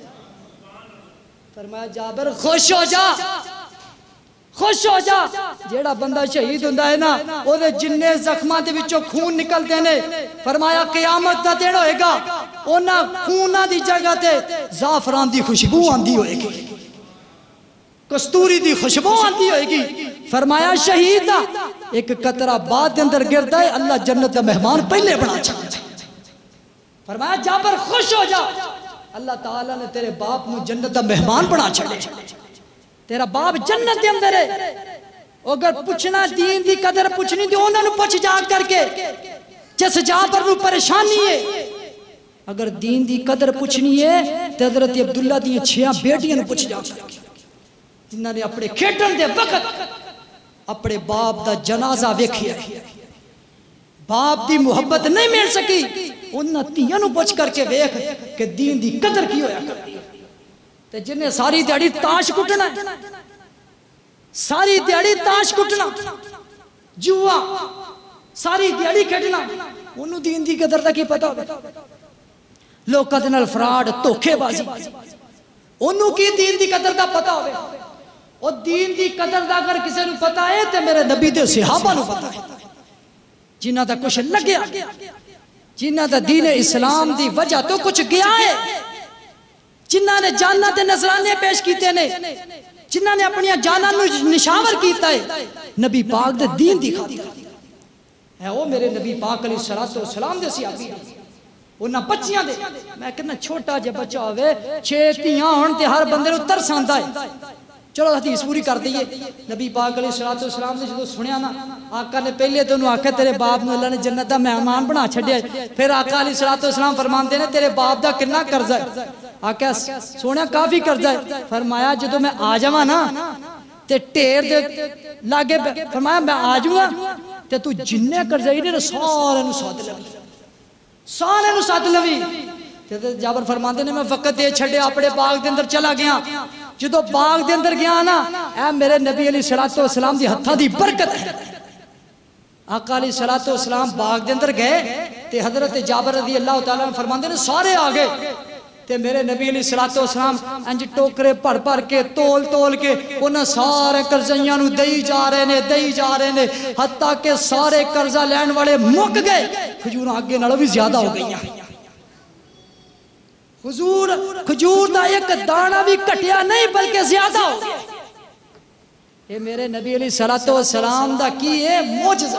فرمایا جابر خوش ہو جا خوش ہو جا جیڑا بندہ شہید ہوندہ ہے نا وہ دے جننے زخمات دے وچوں خون نکل دینے فرمایا قیامت دا دین ہوئے گا اونا خونہ دی جگہ تے زعفران دی خوشبو آندی ہوئے گی کستوری دی خوشبو آندی ہوئے گی فرمایا شہید دا ایک قطرہ بعد اندر گردا ہے اللہ جنت دا مہمان پہلے بنا چھڑا فرمایا جابر خوش ہو جا اللہ تعالیٰ نے تیرے باپ نو جنت دا مہمان بنا چھڑے تیرا باپ جنت دے اندر ہے اگر پوچھنا دین دی قدر پوچھنی دی انہوں نے پوچھ جا کر کے جس جابر نو پریشانی ہے اگر دین دی قدر پوچھنی ہے تو حضرت عبداللہ دی چھیاں بیٹیاں نے پوچھ جا کر کے جنہاں نے اپنے کھیٹن دے وقت اپنے باپ دا جنازہ ویکھیا باپ دی محبت نہیں مل سکی انہاں تیاں نو پوچھ کر کے ویکھ کہ دین دی قدر کی ہویا کر تے جنہیں ساری دیڑی تاش کٹنا ساری دیڑی تاش کٹنا جوا ساری دیڑی کھٹنا انہوں دین دی قدر دا کی پتا ہوگا لوگ قدنال فراڈ توکھے بازی انہوں کی دین دی قدر دا پتا ہوگا اور دین دی قدر دا اگر کسی نو پتا ہے تے میرے نبی دے صحابہ نو پتا ہے جنہ دا کچھ لگیا جنہ دا دین اسلام دی وجہ تو کچھ گیا ہے جنہ نے جاننا تے نظرانے پیش کیتے نے جنہ نے اپنی جانا نشاور کیتا ہے نبی پاک دے دین دکھا دیا ہے وہ میرے نبی پاک علیہ السلام دے صحابی انہاں بچیاں دے میں کہنا چھوٹا جے بچہ ہوئے چھیتیاں ہون تے ہر بندے نو ترس آندا ہے چلو حدیث پوری کر دئیے نبی پاک علیہ السلام نے جدو سنیا نا آقا نے پہلے تو انہوں آکھا تیرے باپ نو اللہ نے جنت دا مہمان بنا چھڑیا ہے پھر آقا علیہ السلام فرمان دینے تیرے باپ دا کنا قرضہ ہے آقا سونا کافی قرضہ ہے فرمایا جدو میں آ جاواں نا تے ٹیر دے لاگے فرمایا میں آ جاواں تے تو جننے قرضہ ہی نے سارے نو ساتھ لوی سارے نو ساتھ لوی تے جابر فرمان دینے میں وقت دے چھڑے اپنے باغ دے اندر چلا گیا جدو باغ دے اندر گیا نا اے میرے نبی علیہ السلام دی ہتھاں دی برکت ہے آقا علیہ السلام باغ دے اندر گئے تے حضرت جابر رضی اللہ تعالیٰ نے فرمان دینے سارے آگے تے میرے نبی علیہ السلام انج ٹوکرے پڑ پڑ کے تول تول کے انہاں سارے قرضیاں نو دئی جا رہے نے دئی جا رہے نے حتیٰ کہ سارے قرضہ لین والے مک گئے کھجوراں آگے نالوں بھی زیادہ ہو گئی ہیں حضور کھجور دا ایک دانہ بھی کٹیا نہیں بلکہ زیادہ ہو گیا یہ میرے نبی علیہ السلام دا کی ہے موجزہ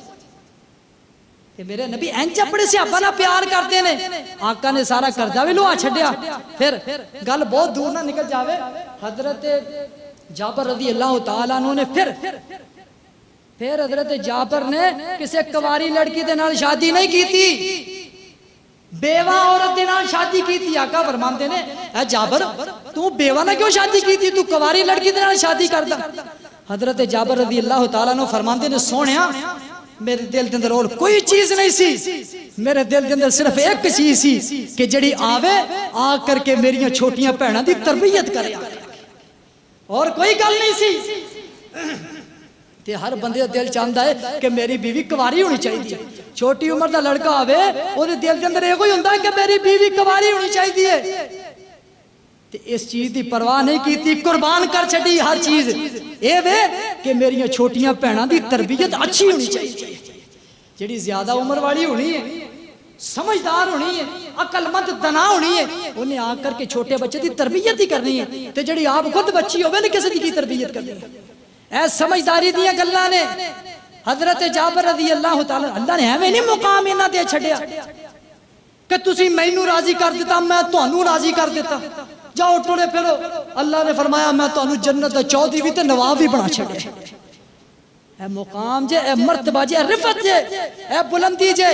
کہ میرے نبی اینچ اپنے سے اپنا پیار کرتے ہیں آقا نے سارا قرضہ بھی لو آ چھڑیا پھر گل بہت دور نہ نکل جاوے حضرت جابر رضی اللہ تعالیٰ عنہ نے پھر پھر حضرت جابر نے کسی کواری لڑکی دے نال شادی نہیں کی تھی بیوہ عورت دے نال شادی کی تھی آقا فرماندے نے اے جابر تو بیوہ نہ کیوں شادی کی تھی تو کواری لڑکی دے نال شادی کردا حضرت جابر رضی اللہ تعالیٰ عنہ فرماندے نے سونیا میرے دل دے اندر اور کوئی چیز نہیں سی میرے دل دے اندر صرف ایک چیز سی کہ جڑی آوے آ کر کے میریاں چھوٹیاں بہناں دی تربیت کرے اور کوئی گل نہیں سی تے ہر بندے دا دل چاہندا ہے کہ میری بیوی کواری ہونی چاہیے چھوٹی عمر دا لڑکا آوے او دے دل دے اندر ایک ہی ہوندا ہے کہ میری بیوی کواری ہونی چاہیے تے اس چیز دی پرواہ نہیں کیتی قربان کر چھڈی ہر چیز اے وے کہ میریاں چھوٹیاں بہناں دی تربیت اچھی ہونی چاہیے جڑی زیادہ عمر والی ہونی ہے سمجھدار ہونی ہے عقل مند دنا ہونی ہے انہیں آ کر کے چھوٹے بچے دی تربیت ہی کرنی ہے تے جڑی آپ خود بچی ہوے نا کسی دی تربیت کرنی ہے اے سمجھداری دیا گلاں نے حضرت جابر رضی اللہ تعالی اللہ نے ہمیں نہیں مقام انہاں دے چھڈیا کہ تسی مینوں راضی کر دیتا میں تانوں راضی کر دیتا جاؤ ٹرے پھرو اللہ نے فرمایا میں تانوں جنت دا چودھری بھی تے نواب بھی بنا چھڑیا اے مقام جے اے مرتبہ جے اے رفت جے اے بلندی جے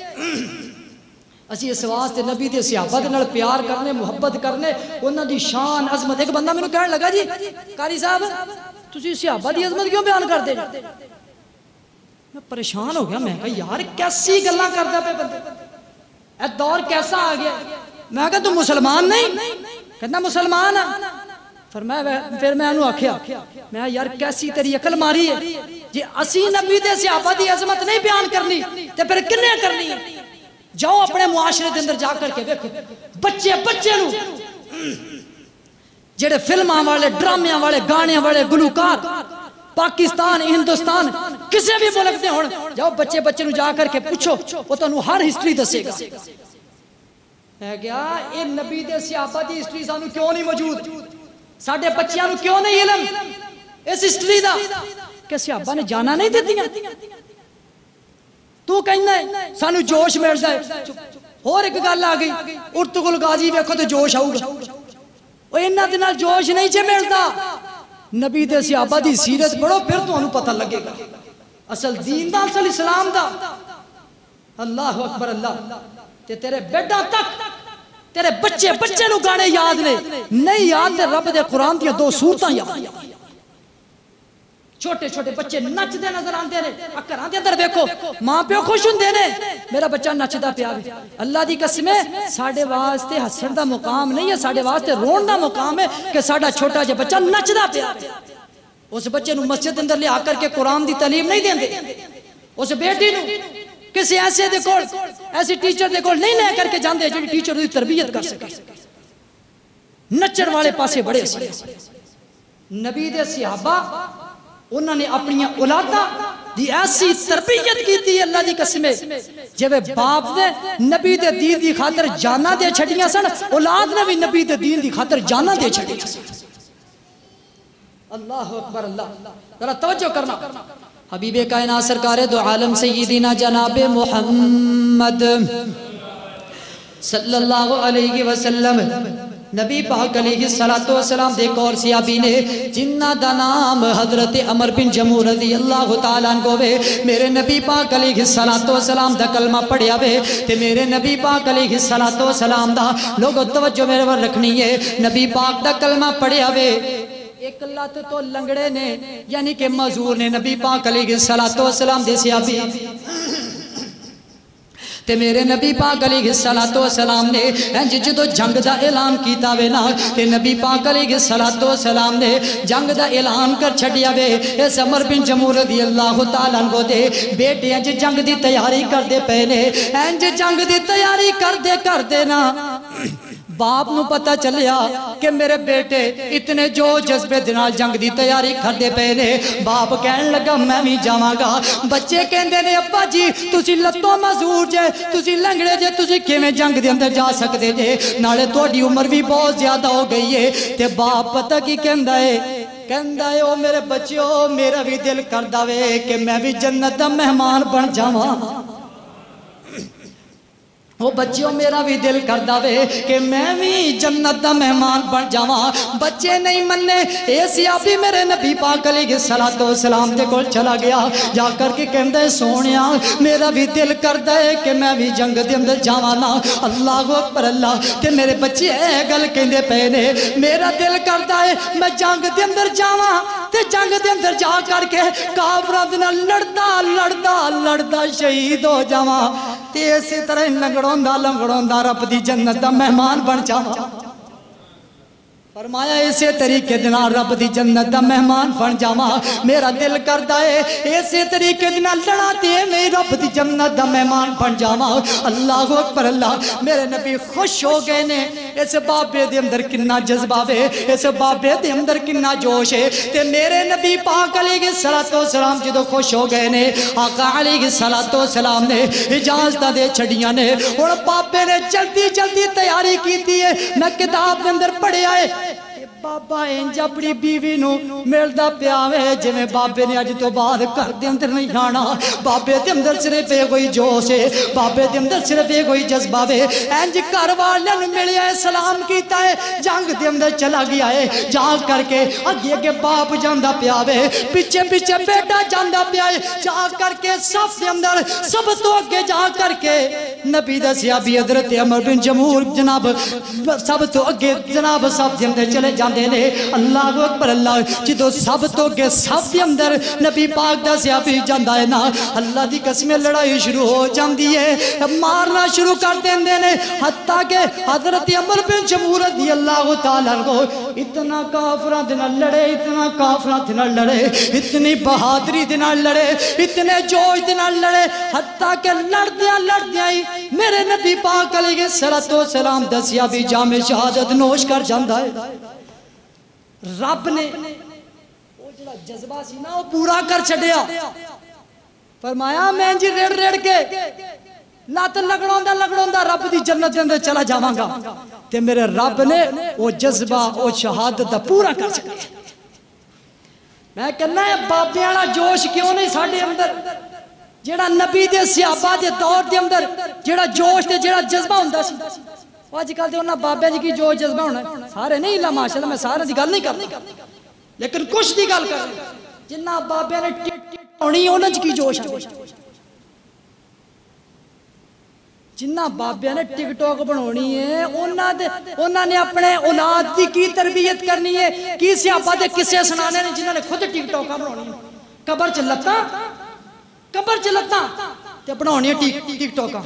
اسی اس واسطے نبی دے صحابہ دے نال پیار کرنے محبت کرنے انہاں دی شان عظمت ایک بندہ مینوں کہن لگا جی قاری صاحب تسی صحابہ دی عظمت کیوں بیان کردے میں پریشان ہو گیا میں کہا یار کیسی گلاں کردا پے بندے اے دور کیسا آ گیا میں کہا تو مسلمان نہیں کہنا مسلمان ہے فرمایا پھر میں انہوں آکھیا میں یار کیسی تیری عقل ماری ہے جی اسی نبی دے صحابہ دی عظمت نہیں بیان کرنی تے پھر کنے کرنی ہے جاؤ اپنے معاشرے دے اندر جا کر کے دیکھو بچے بچے نو جڑے فلماں والے ڈرامیاں والے گانے والے گلوکار پاکستان ہندوستان کسی بھی ملک دے ہون جاؤ بچے بچے نو جا کر کے پوچھو وہ تانوں ہر ہسٹری دسے گا ہے کیا یہ نبی دے صحابہ دی ہسٹری سانو کیوں نہیں موجود ساڈے بچیاں نو کیوں نہیں علم اس ہسٹری دا کہ صحابہ نے جانا نہیں دیتیاں تو کہنا ہے سانو جوش ملدا ہے اور ایک گل آ گئی ارطغرل غازی ویکھو تے جوش آؤ گا او انہاں دے نال جوش نہیں چ ملدا نبی دے صحابہ دی سیرت پڑھو پھر تانوں پتہ لگے گا اصل دین دا اصل اسلام دا اللہ اکبر اللہ تے تیرے بیٹا تک تیرے بچے بچے نو گانے یاد نے نہیں یاد تے رب دے قرآن دیا دو سورتاں یاد چھوٹے چھوٹے بچے نچ دے نظر آندے نے اکراں دے اندر دیکھو ماں پیو خوش ہوندے نے میرا بچہ نچدا پیا اللہ دی قسم ہے ساڈے واسطے ہسن دا مقام نہیں ہے ساڈے واسطے رون دا مقام ہے کہ ساڈا چھوٹا جہا بچہ نچدا پیا اس بچے نو مسجد اندر لے آ کر کے قرآن دی تعلیم نہیں دیندے اس بیٹی نو کسی ایسے دے کول ایسی ٹیچر دے کول نہیں لے کر کے جاندے جو ٹیچر دی تربیت کر سکے نچن والے پاسے بڑے سی نبی دے صحابہ انہوں نے اپنی اولادہ دی ایسی تربیت کی تھی اللہ دی قسم ہے جب باپ نے نبی دے دین دی خاطر جانا دے چھڑیاں سن اولاد نے بھی نبی دے دین دی خاطر جانا دے چھڑیاں سن اللہ اکبر اللہ ذرا توجہ کرنا حبیب کائنات سرکار دو عالم سیدنا جناب محمد صلی اللہ علیہ وسلم نبی پاک علیہ السلام دیکھ اور صحابی نے جنہ دا نام حضرت عمر بن جمور رضی اللہ تعالیٰ عنہ وے میرے نبی پاک علیہ السلام دا کلمہ پڑھیا وے تے میرے نبی پاک علیہ السلام دا لوگوں توجہ میرے ور رکھنی ہے نبی پاک دا کلمہ پڑھیا وے ایک لات تو لنگڑے نے یعنی کہ معذور نے نبی پاک علیہ السلام دے صحابی تے میرے نبی پاک علیہ السلام نے انج جدو جنگ دا اعلان کیتا وے نا تے نبی پاک علیہ السلام نے جنگ دا اعلان کر چھڑیا وے اس عمر بن جمور رضی اللہ تعالیٰ عنہ دے بیٹے انج جنگ دی تیاری کر دے پہنے انج جنگ دی تیاری کر دے کر دے نا باپ نو پتہ چلیا کہ میرے بیٹے اتنے جو جذبے دنال جنگ دی تیاری کر دے پہنے باپ کہن لگا میں بھی جاواں گا بچے کہندے نے ابا جی تسی لتوں معذور جے تسی لنگڑے جے تسی کیویں جنگ دے اندر جا سکدے جے نالے تہاڈی عمر بھی بہت زیادہ ہو گئی ہے تے باپ پتہ کی کہندا ہے کہندا ہے او میرے بچیو میرا بھی دل کردا وے کہ میں بھی جنت دا مہمان بن جاواں وہ بچیوں میرا بھی دل کردہ وے کہ میں بھی جنت دا مہمان بن جاواں بچے نہیں مننے اے صحابی میرے نبی پاک علیہ السلام دے کول چلا گیا جا کر کے کہندے سونیا میرا بھی دل کردہ ہے کہ میں بھی جنگ دے اندر جاواں نا اللہ اکبر اللہ کہ میرے بچے اے گل کہندے پے نے میرا دل کردہ ہے میں جنگ دے اندر جاواں تے جنگ دے اندر جا کر کے کافراں دے نال لڑدا لڑدا لڑدا شہید ہو جاواں تے اسی طرح لنگڑوں دا لنگڑوں دا رب دی جنت دا مہمان بن جاواں فرمایا اسی طریقے دینا رب دی جنت دا مہمان بن جاواں میرا دل کردہ ہے اسی طریقے دینا لڑاتے ہیں میں رب دی جنت دا مہمان بن جاواں اللہ اکبر اللہ میرے نبی خوش ہو گئے نے اس بابے دے اندر کنا جذبہ ہے اس بابے دے اندر کنا جوش ہے تے میرے نبی پاک علیہ السلام جدو خوش ہو گئے نے آقا علیہ السلام نے اجازتہ دے چھڑیاں نے اور بابے نے جلدی جلدی تیاری کی تھی ہے میں کتاب دے اندر پڑھے آئے بابا انج اپنی بیوی نو ملدا پیا وے جویں بابے نے اج تو بعد گھر دے اندر نہیں آنا. بابے دے اندر صرف یہ کوئی جوش ہے, بابے دے اندر صرف یہ کوئی جذبہ ہے. انج گھر والے نوں ملیا ہے, سلام کیتا ہے, جنگ دے اندر چلا گیا ہے. جا کر کے اگے اگے باپ جاندا پیا وے, پیچھے پیچھے بیٹا جاندا پیا ہے. جا کر کے صف دے اندر سب تو اگے جا کر کے نبی دا صحابی حضرت عمر بن جمور جناب سب تو اگے جناب صف دے اندر چلے جاندے نے. اللہ اکبر اللہ. جدو سب تو اگے صف دے اندر نبی پاک دا صحابی جاندا ہے نا, اللہ دی قسم لڑائی شروع ہو جاندی ہے, مارنا شروع کر دیندے نے. حتیٰ کہ حضرت عمر بن جمور رضی اللہ تعالیٰ عنہ اتنا کافراں دے نال لڑے, اتنا کافراں دے نال لڑے, اتنی بہادری دے نال لڑے, اتنے جوش دے نال لڑے, حتیٰ کہ لڑدیاں لڑدیاں ہی میرے نبی پاک علیہ الصلوۃ والسلام دا صحابی جام شہادت نوش کر جاندا ہے. رب نے وہ جڑا جذبہ سی نا وہ پورا کر چھڈیا. فرمایا میں جی ریڑ ریڑ کے لات لگڑوندا لگڑوندا رب دی جنت دے اندر چلا جاواں گا, تے میرے رب نے وہ جذبہ وہ شہادت دا پورا کر چھڈیا. میں کہنا ہے بابے والا جوش کیوں نہیں ساڈے اندر, جڑا نبی دے صحابہ دے دور دے اندر جڑا جوش تے جڑا جذبہ ہوندا سی. آج کل تے انہاں بابے جی کی جو جذبہ ہونا ہے, سارے نہیں لا ماشاءاللہ میں سارے دی گل نہیں کردا, لیکن کچھ دی گل کر جنہ بابے نے ٹک ٹک ہونی انہاں کی جوش ہے. جنہ بابے نے ٹک ٹاک بنانی ہے انہاں دے انہاں نے اپنے اولاد دی کی تربیت کرنی ہے, کی صحابہ دے قصے سنانے نے جنہاں نے خود ٹک ٹاک بنانی ہے. قبر چ لتاں قبر چ لتاں تے بنانی ہے ٹک ٹاک.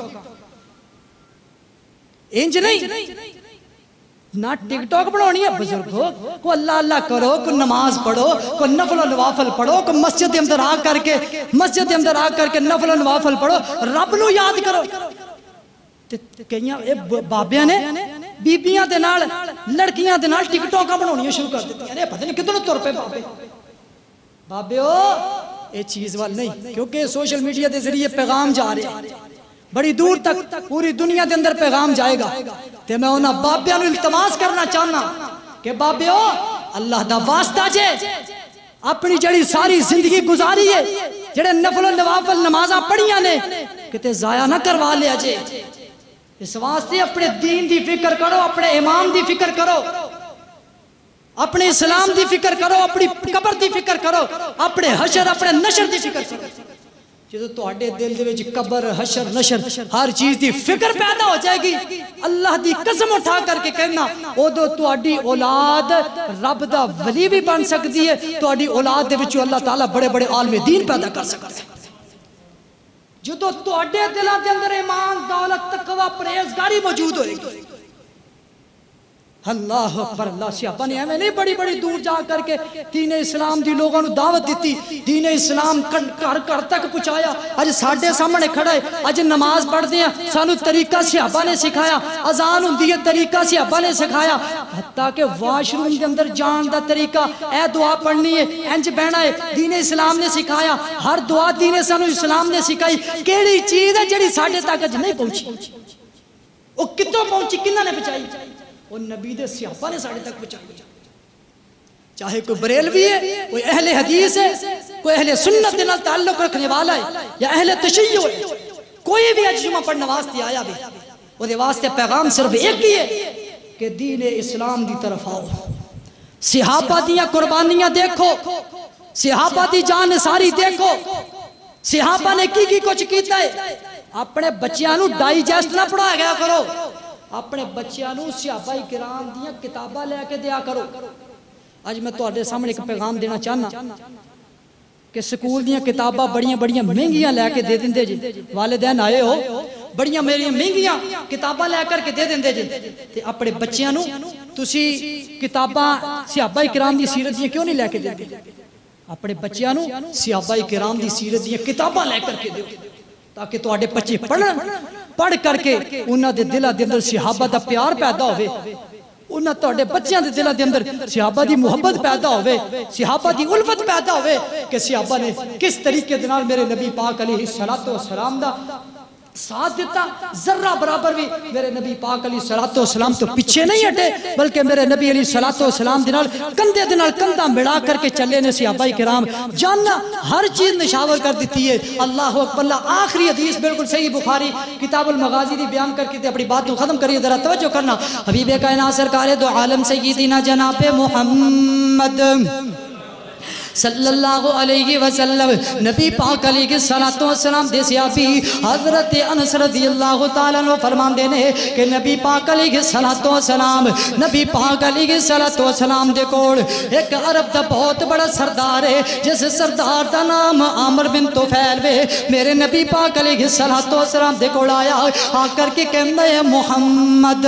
انج نہیں نہ ٹک ٹاک بنانی ہے بزرگو, کو اللہ اللہ کرو, کو نماز پڑھو, کو نفل و نوافل پڑھو, کو مسجد دے اندر آ کر کے مسجد دے اندر آ کر کے نفل و نوافل پڑھو, رب نو یاد کرو. کئیاں بابیاں نے بیبیاں دے نال لڑکیاں دے نال ٹک ٹاک بنانی شروع کر دیتی ہیں. پتہ نہیں کتنے تر پہ بابے بابے او اے چیز وال نہیں, کیونکہ سوشل میڈیا دے ذریعے پیغام جا رہے ہیں بڑی دور تک, پوری دنیا دے اندر پیغام جائے گا. تے میں انہاں بابیاں نو التماس کرنا چاہنا کہ بابیو اللہ دا واسطہ جے اپنی جڑی ساری زندگی گزاری ہے, جڑے نفل و نوافل نمازاں پڑھیاں نے, کتے ضائع نہ کروا لیا جے. اس واسطے اپنے دین دی فکر کرو, اپنے امام دی فکر کرو, اپنے اسلام دی فکر کرو, اپنی قبر دی فکر کرو, اپنے حشر اپنے نشر دی فکر کرو. جدو تواڈے دل دے وچ قبر حشر نشر ہر چیز دی فکر پیدا ہو جائے گی, اللہ دی قسم اٹھا کر کے کہنا اودو تواڈی اولاد رب دا ولی بھی بن سکتی ہے, تواڈی اولاد دے وچوں اللہ تعالیٰ بڑے بڑے عالم دین پیدا کر سکتا ہے. جدو تواڈے دلاں دے اندر ایمان دولت تقوی پرہیزگاری موجود ہوئے گی. اللہ اکبر اللہ. صحابہ نے ایویں نہیں بڑی بڑی دور جا کر کے دین اسلام دی لوگوں نو دعوت دیتی, دین اسلام گھر گھر تک پہنچایا. اج ساڈے سامنے کھڑا ہے, اج نماز پڑھدے ہیں سانو طریقہ صحابہ نے سکھایا, اذان ہوندی ہے طریقہ صحابہ نے سکھایا, حتیٰ کہ واش روم دے اندر جان دا طریقہ اے دعا پڑھنی ہے انج بہنا ہے دین اسلام نے سکھایا. ہر دعا دین سانو اسلام نے سکھائی. کیڑی چیز ہے جڑی ساڈے تک اج نہیں پہنچی, او کتوں پہنچی, کنہاں نے پہنچائی؟ وہ نبی دے صحابہ نے ساڑھے تک پہنچائی. چاہے کوئی بریلوی ہے, کوئی اہل حدیث ہے, کوئی اہل سنت دے نال تعلق رکھنے والا ہے, یا اہل تشیع ہے, کوئی بھی اج جمعہ پڑھنے واسطے آیا بھی, وہ دے واسطے پیغام صرف ایک ہی ہے کہ دین اسلام دی طرف آؤ. صحابہ دیاں قربانیاں دیکھو, صحابہ دی جان ساری دیکھو, صحابہ نے کی کی کچھ کیتا ہے. اپنے بچیاں نو ڈائجسٹ نہ پڑھایا گیا کرو, اپنے بچیاں نو صحابہ کرام دیاں کتاباں لے کے دیا کرو. آج میں تواڈے سامنے ایک پیغام دینا چاہنا کہ سکول دیاں کتاباں بڑیاں بڑیاں مہنگیاں لے کے دے دیندے جی. والدین آئے ہو, بڑیاں میری مہنگیاں کتاباں لے کر کے دے دیندے جی, تے اپنے بچیاں نو تسی کتاباں صحابہ کرام دی سیرت دیاں کیوں نہیں لے کے دے دے؟ اپنے بچیاں نو صحابہ کرام دی سیرت دیاں کتاباں لے کر کے دیو, تاکہ تواڈے بچے پڑھن, پڑھ کر کے انہاں دے دلاں دے اندر صحابہ دا پیار پیدا ہوئے, انہاں تواڈے بچیاں دے دلاں دے اندر صحابہ دی محبت پیدا ہوئے, صحابہ دی الفت پیدا ہوئے کہ صحابہ نے کس طریقے دے نال میرے نبی پاک علیہ الصلوۃ والسلام دا ساتھ دیتا ذرہ برابر بھی میرے نبی پاک علیہ الصلوۃ والسلام تو پیچھے نہیں ہٹے بلکہ میرے نبی علیہ الصلوۃ والسلام دے نال کندھے دے نال کندھا ملا کر کے چلے نے صحابہ کرام جاننا ہر چیز نشاور کر دیتی ہے اللہ اکبر اللہ آخری حدیث بالکل صحیح بخاری کتاب المغازی دی بیان کر کے اپنی بات کو ختم کریے ذرا توجہ کرنا حبیب کائنات سرکار دو عالم سیدنا جناب محمد صلی اللہ علیہ وسلم نبی پاک علیہ السلام دے صحابی حضرت انس رضی اللہ تعالیٰ عنہ فرمان دینے کہ نبی پاک علیہ السلام نبی پاک علیہ السلام دے کوڑ ایک عرب دا بہت بڑا سردار ہے جس سردار دا نام عامر بن طفیل وے میرے نبی پاک علیہ السلام دے کوڑ آیا آ کر کے کہنا ہے محمد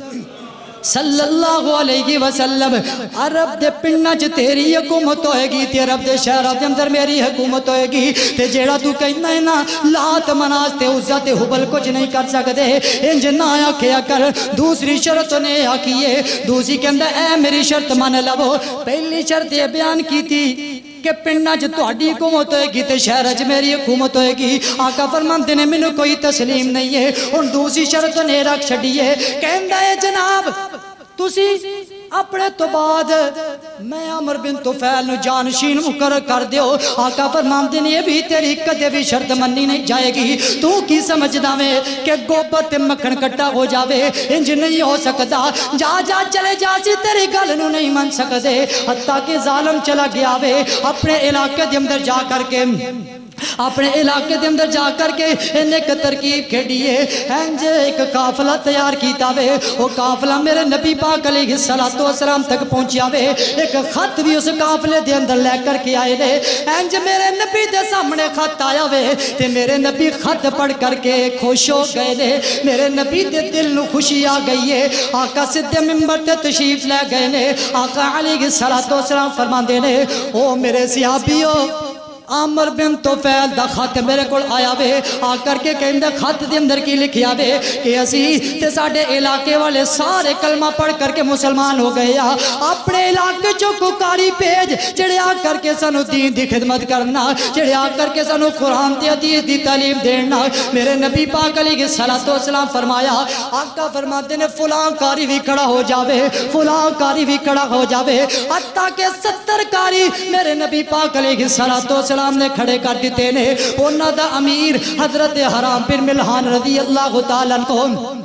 صلی اللہ علیہ وسلم عرب دے پنڈا چ تیری حکومت ہوئے گی تے عرب دے شہرہ دے اندر میری حکومت ہوئے گی تے جیڑا تو کہنا ہے نا لات مناز تے عزت تے حبل کچھ نہیں کر سکتے انج نہ آیا کیا کر دوسری شرط نے آکیے دوسری کہندہ اے میری شرط مان لو پہلی شرط یہ بیان کی تھی کہ پنڈا جو تہاڈی حکومت ہوئے گی تے شہر جو میری حکومت ہوئے گی آقا فرماندے نے مینوں کوئی تسلیم نہیں ہے ان دوسری شرط نے رکھ چھڑیے کہندا ہے جناب تسی اپنے تو بعد میں عمر بن طفیل نو جانشین مقرر کر دیو آقا فرماندے نے یہ بھی تیری کدے بھی شرط منی نہیں جائے گی تو کی سمجھدا میں کہ گوبر تے مکھن کٹا ہو جاوے انج نہیں ہو سکتا جا جا چلے جا سی تیری گل نو نہیں من سکتے حتیٰ کہ ظالم چلا گیا وے اپنے علاقے دے اندر جا کر کے اپنے علاقے دے اندر جا کر کے انہیں ایک ترکیب کھیڑیے انجے ایک قافلہ تیار کیتا وے وہ قافلہ میرے نبی پاک علیہ السلام تک پہنچیا وے ایک خط بھی اس قافلے دے اندر لے کر کے آئے لے انجے میرے نبی دے سامنے خط آیا وے تے میرے نبی خط پڑھ کر کے خوش ہو گئے لے میرے نبی دے دل نو خوشی آ گئی ہے آقا صدے ممبر تے تشریف لے گئے نے آقا علیہ السلام فرمان دے نے او میرے صحابیو عامر بن طفیل دا خط میرے کو آیا وے آ کر کے کہندہ خط دے اندر کی لکھیا وے کہ اسی تے ساڑھے علاقے والے سارے کلمہ پڑھ کر کے مسلمان ہو گئے اپنے علاقے جو کو کاری پیج جڑے آ کر کے سنو دین دی خدمت کرنا جڑے آ کر کے سنو قرآن تے حدیث دی تعلیم دینا میرے نبی پاک علیہ السلام فرمایا آقا فرماتے نے فلاں کاری بھی کھڑا ہو جاوے فلاں کاری بھی کھڑا ہو جاوے حتیٰ کہ ستر کاری میرے نبی پاک علیہ السلام نے کھڑے کر دیتے نے انہاں دا امیر حضرت حرام بن ملحان رضی اللہ تعالیٰ کو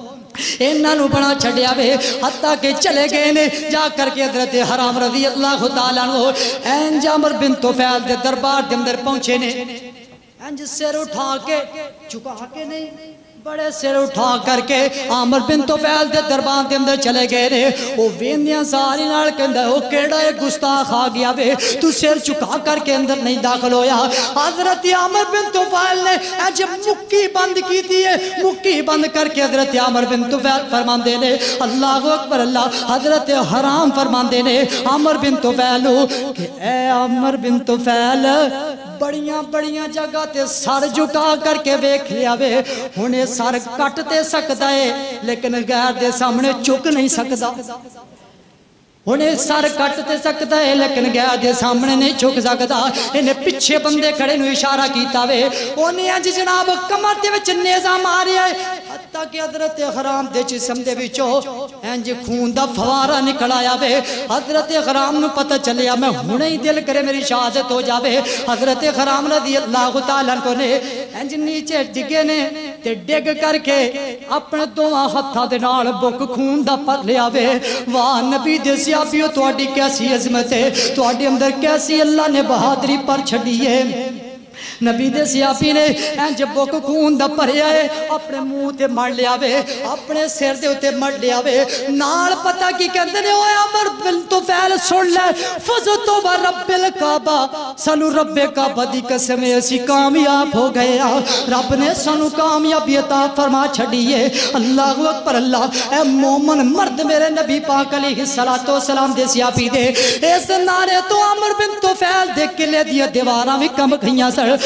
انہاں نو بنا چھڑیا وے حتیٰ کہ چلے گئے نے جا کر کے حضرت حرام رضی اللہ تعالیٰ عنہ اینج عمر بن طفیل دے دربار دے اندر پہنچے نے اینج سر اٹھا کے چکا کے نہیں بڑے سر اٹھا کر کے عامر بن طفیل دے دربار دے اندر چلے گئے رہے وہ ویندیاں ساری نال کہندا وہ کیڑا ہے گستاخ آ گیا وے تو سر چکا کر کے اندر نہیں داخل ہویا حضرت عامر بن طفیل نے جب مکی بند کی تھی ہے مکی بند کر کے حضرت عامر بن طفیل فرماندے نے اللہ اکبر اللہ حضرت حرام فرماندے نے عامر بن طفیل کہ اے عامر بن طفیل بڑیاں بڑیاں جگہ تے سر جھکا کر کے ویکھ لیا وے ہنے سر کٹ تے سکتا ہے لیکن غیر دے سامنے چک نہیں سکتا انہیں سر کٹ تے سکتا ہے لیکن گیا دے سامنے نہیں چھک سکتا انہیں پچھے بندے کھڑے نو اشارہ کیتا وے انہیں اج جناب کمر دے وچ نیزہ مارے آئے حتیٰ کہ حضرت حرام دے جسم دے وچو انج خون دا فوارہ نکل آیا وے حضرت حرام نو پتہ چلیا میں ہنے ہی دل کرے میری شہادت ہو جاوے حضرت حرام رضی اللہ تعالیٰ کو نے انج نیچے ڈگے نے تے ڈگ کر کے اپنے دواں ہتھاں دے نال بک خون دا پر لیا وے واہ نبی دے سیابیو تواڈی کیسی عظمت ہے تواڈے اندر کیسی اللہ نے بہادری پر چھڑی ہے نبی دے سیابی نے انج بک خون دا بھریا ہے اپنے منہ تے مڑ لیا وے اپنے سر دے اوتے مڑ لیا وے نال پتہ کی کہندے نے اوے عمر بن طفیل سن لے فزتو برب الکعبہ سانو رب کعبہ دی قسم اسی کامیاب ہو گئے رب نے سانو کامیابی عطا فرما چھڑی ہے اللہ اکبر اللہ اے مومن مرد میرے نبی پاک علیہ السلام دے سیابی دے اس نعرے تو عمر بن طفیل دے قلعے دی دیواراں وی کم کھیاں سر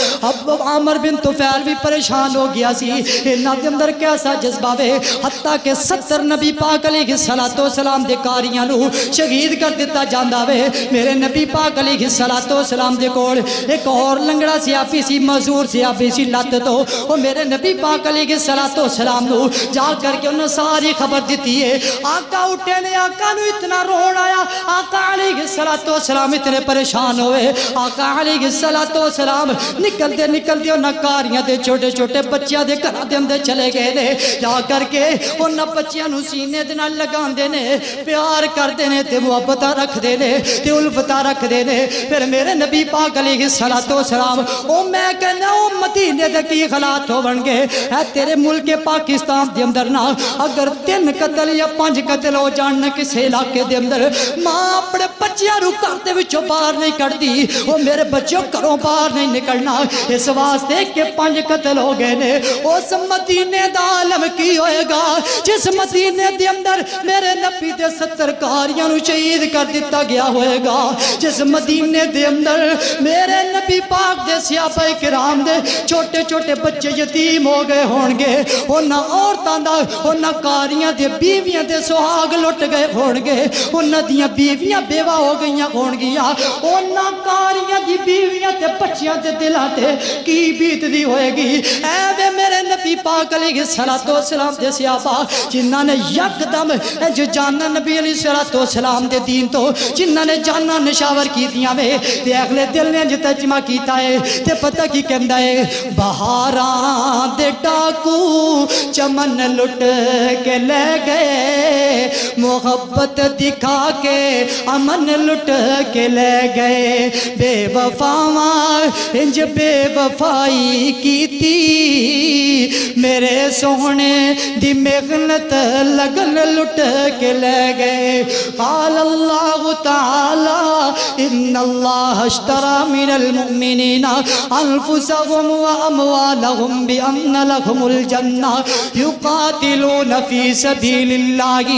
اب عامر بن طفیل بھی پریشان ہو گیا سی انہاں دے اندر کیسا جذبہ وے حتیٰ کہ ستر نبی پاک علیہ السلام دے کاریاں نو شہید کر دیتا جاندا وے میرے نبی پاک علیہ السلام دے کول ایک اور لنگڑا سیافی سی مزور سیافی سی لت تو وہ میرے نبی پاک علیہ السلام نو جا کر کے انہوں ساری خبر دیتی ہے آقا اٹھے نے آقا نو اتنا رون آیا آقا علیہ السلام اتنے پریشان ہوئے آقا علیہ السلام نکل دے نکل دے انہاں کاریاں دے چھوٹے چھوٹے بچیاں دے گھر دے اندر چلے گئے نے جا کر کے انہاں بچیاں نو سینے دے نال لگان دے نے پیار کر دے نے تے محبتاں رکھ دے نے تے الفتاں رکھ دے نے پھر میرے نبی پاک علیہ السلام او میں کہنا او مدینے دے کی غلط ہو بن گئے اے تیرے ملک پاکستان دے اندر نا اگر تین قتل یا پانچ قتل ہو جاننا کسے علاقے دے اندر ماں اپنے بچیاں رو کرتے وچوں باہر نہیں کر دی وہ میرے بچوں کروں باہر نہیں نکلنا اس واسطے کہ پانچ قتل ہو گئے نے اس مدینے دا عالم کی ہوئے گا جس مدینے دے اندر میرے نبی دے ستر کاریاں نو شہید کر دیتا گیا ہوئے گا جس مدینے دے اندر میرے نبی پاک دے صحابہ کرام دے چھوٹے چھوٹے بچے یتیم ہو گئے ہون گے انہاں عورتاں دا انہاں کاریاں دے بیویاں دے سہاگ لٹ گئے ہون گے انہاں دیاں بیویاں بیوہ ہو گئیاں ہون گیا انہاں کاریاں دی بیویاں تے بچیاں دے دلاں تے کی بیت دی ہوئے گی اے وے میرے نبی پاک علیہ السلام دے صحابہ جنہاں نے یک دم جو جانا نبی علیہ السلام دے دین تو جنہاں نے جانا نشاور کی دیاں میں تے اگلے دل نے جو ترجمہ کیتا ہے تے پتہ کی کہندا ہے بہاراں دے ٹاکو چمن لٹ کے لے گئے محبت دکھا کے امن لٹ کے لے گئے بے وفاواں انج بے وفائی کی تھی میرے سونے دی محنت لگن لٹ کے لے گئے قال اللہ تعالی ان اللہ اشترى من المؤمنین انفسهم واموالهم بان لهم الجنہ یقاتلون فی سبیل اللہ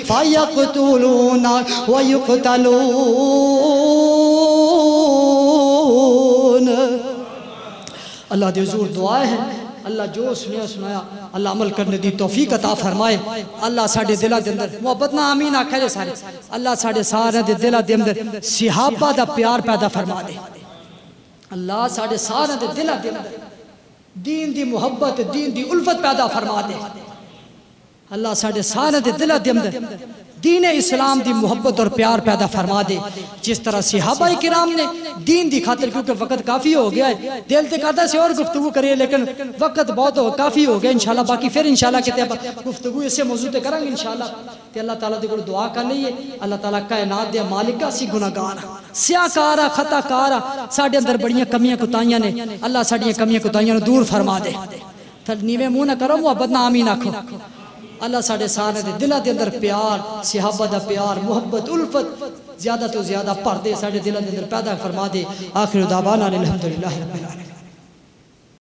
فیقتلون ویقتلون اللہ دے حضور دعا ہے اللہ جو سنیا سنایا اللہ عمل کرنے دی توفیق عطا فرمائے اللہ ساڑھے دلہ دے اندر محبت نہ آمین آکھا جے سارے اللہ ساڑھے سارے دے دلہ دے اندر صحابہ دا پیار پیدا فرما دے اللہ ساڑھے سارے دے دلہ دے اندر دین دی محبت دین دی الفت پیدا فرما دے اللہ ساڑھے سارے دے دلہ دے اندر دین اسلام دی محبت اور پیار پیدا فرما دے جس طرح صحابہ کرام نے دین دی خاطر کیونکہ وقت کافی ہو گیا ہے دل تے کہتا سے اور گفتگو کریے لیکن وقت بہت ہو کافی ہو گیا انشاءاللہ باقی پھر انشاءاللہ کہتے ہیں گفتگو اس سے موضوع تے کریں گے انشاءاللہ تے اللہ تعالیٰ دے کو دعا کر لئیے اللہ تعالیٰ کائنات دے مالکہ سی گناہگار سیاہ کارا خطا کارا ساڑھے اندر بڑیاں کمیاں کتائیاں نے اللہ ساڑھیاں کمیاں کتائیاں نے دور فرما دے نیوے منہ نہ کرو محبت نہ آمین آکھو اللہ ساڑھے سارے دے دلہ دے اندر پیار صحابہ دا پیار محبت الفت زیادہ تو زیادہ پردے ساڑھے دلہ دے اندر پیدا فرما دے آخر دعوانا الحمدللہ رب العالمین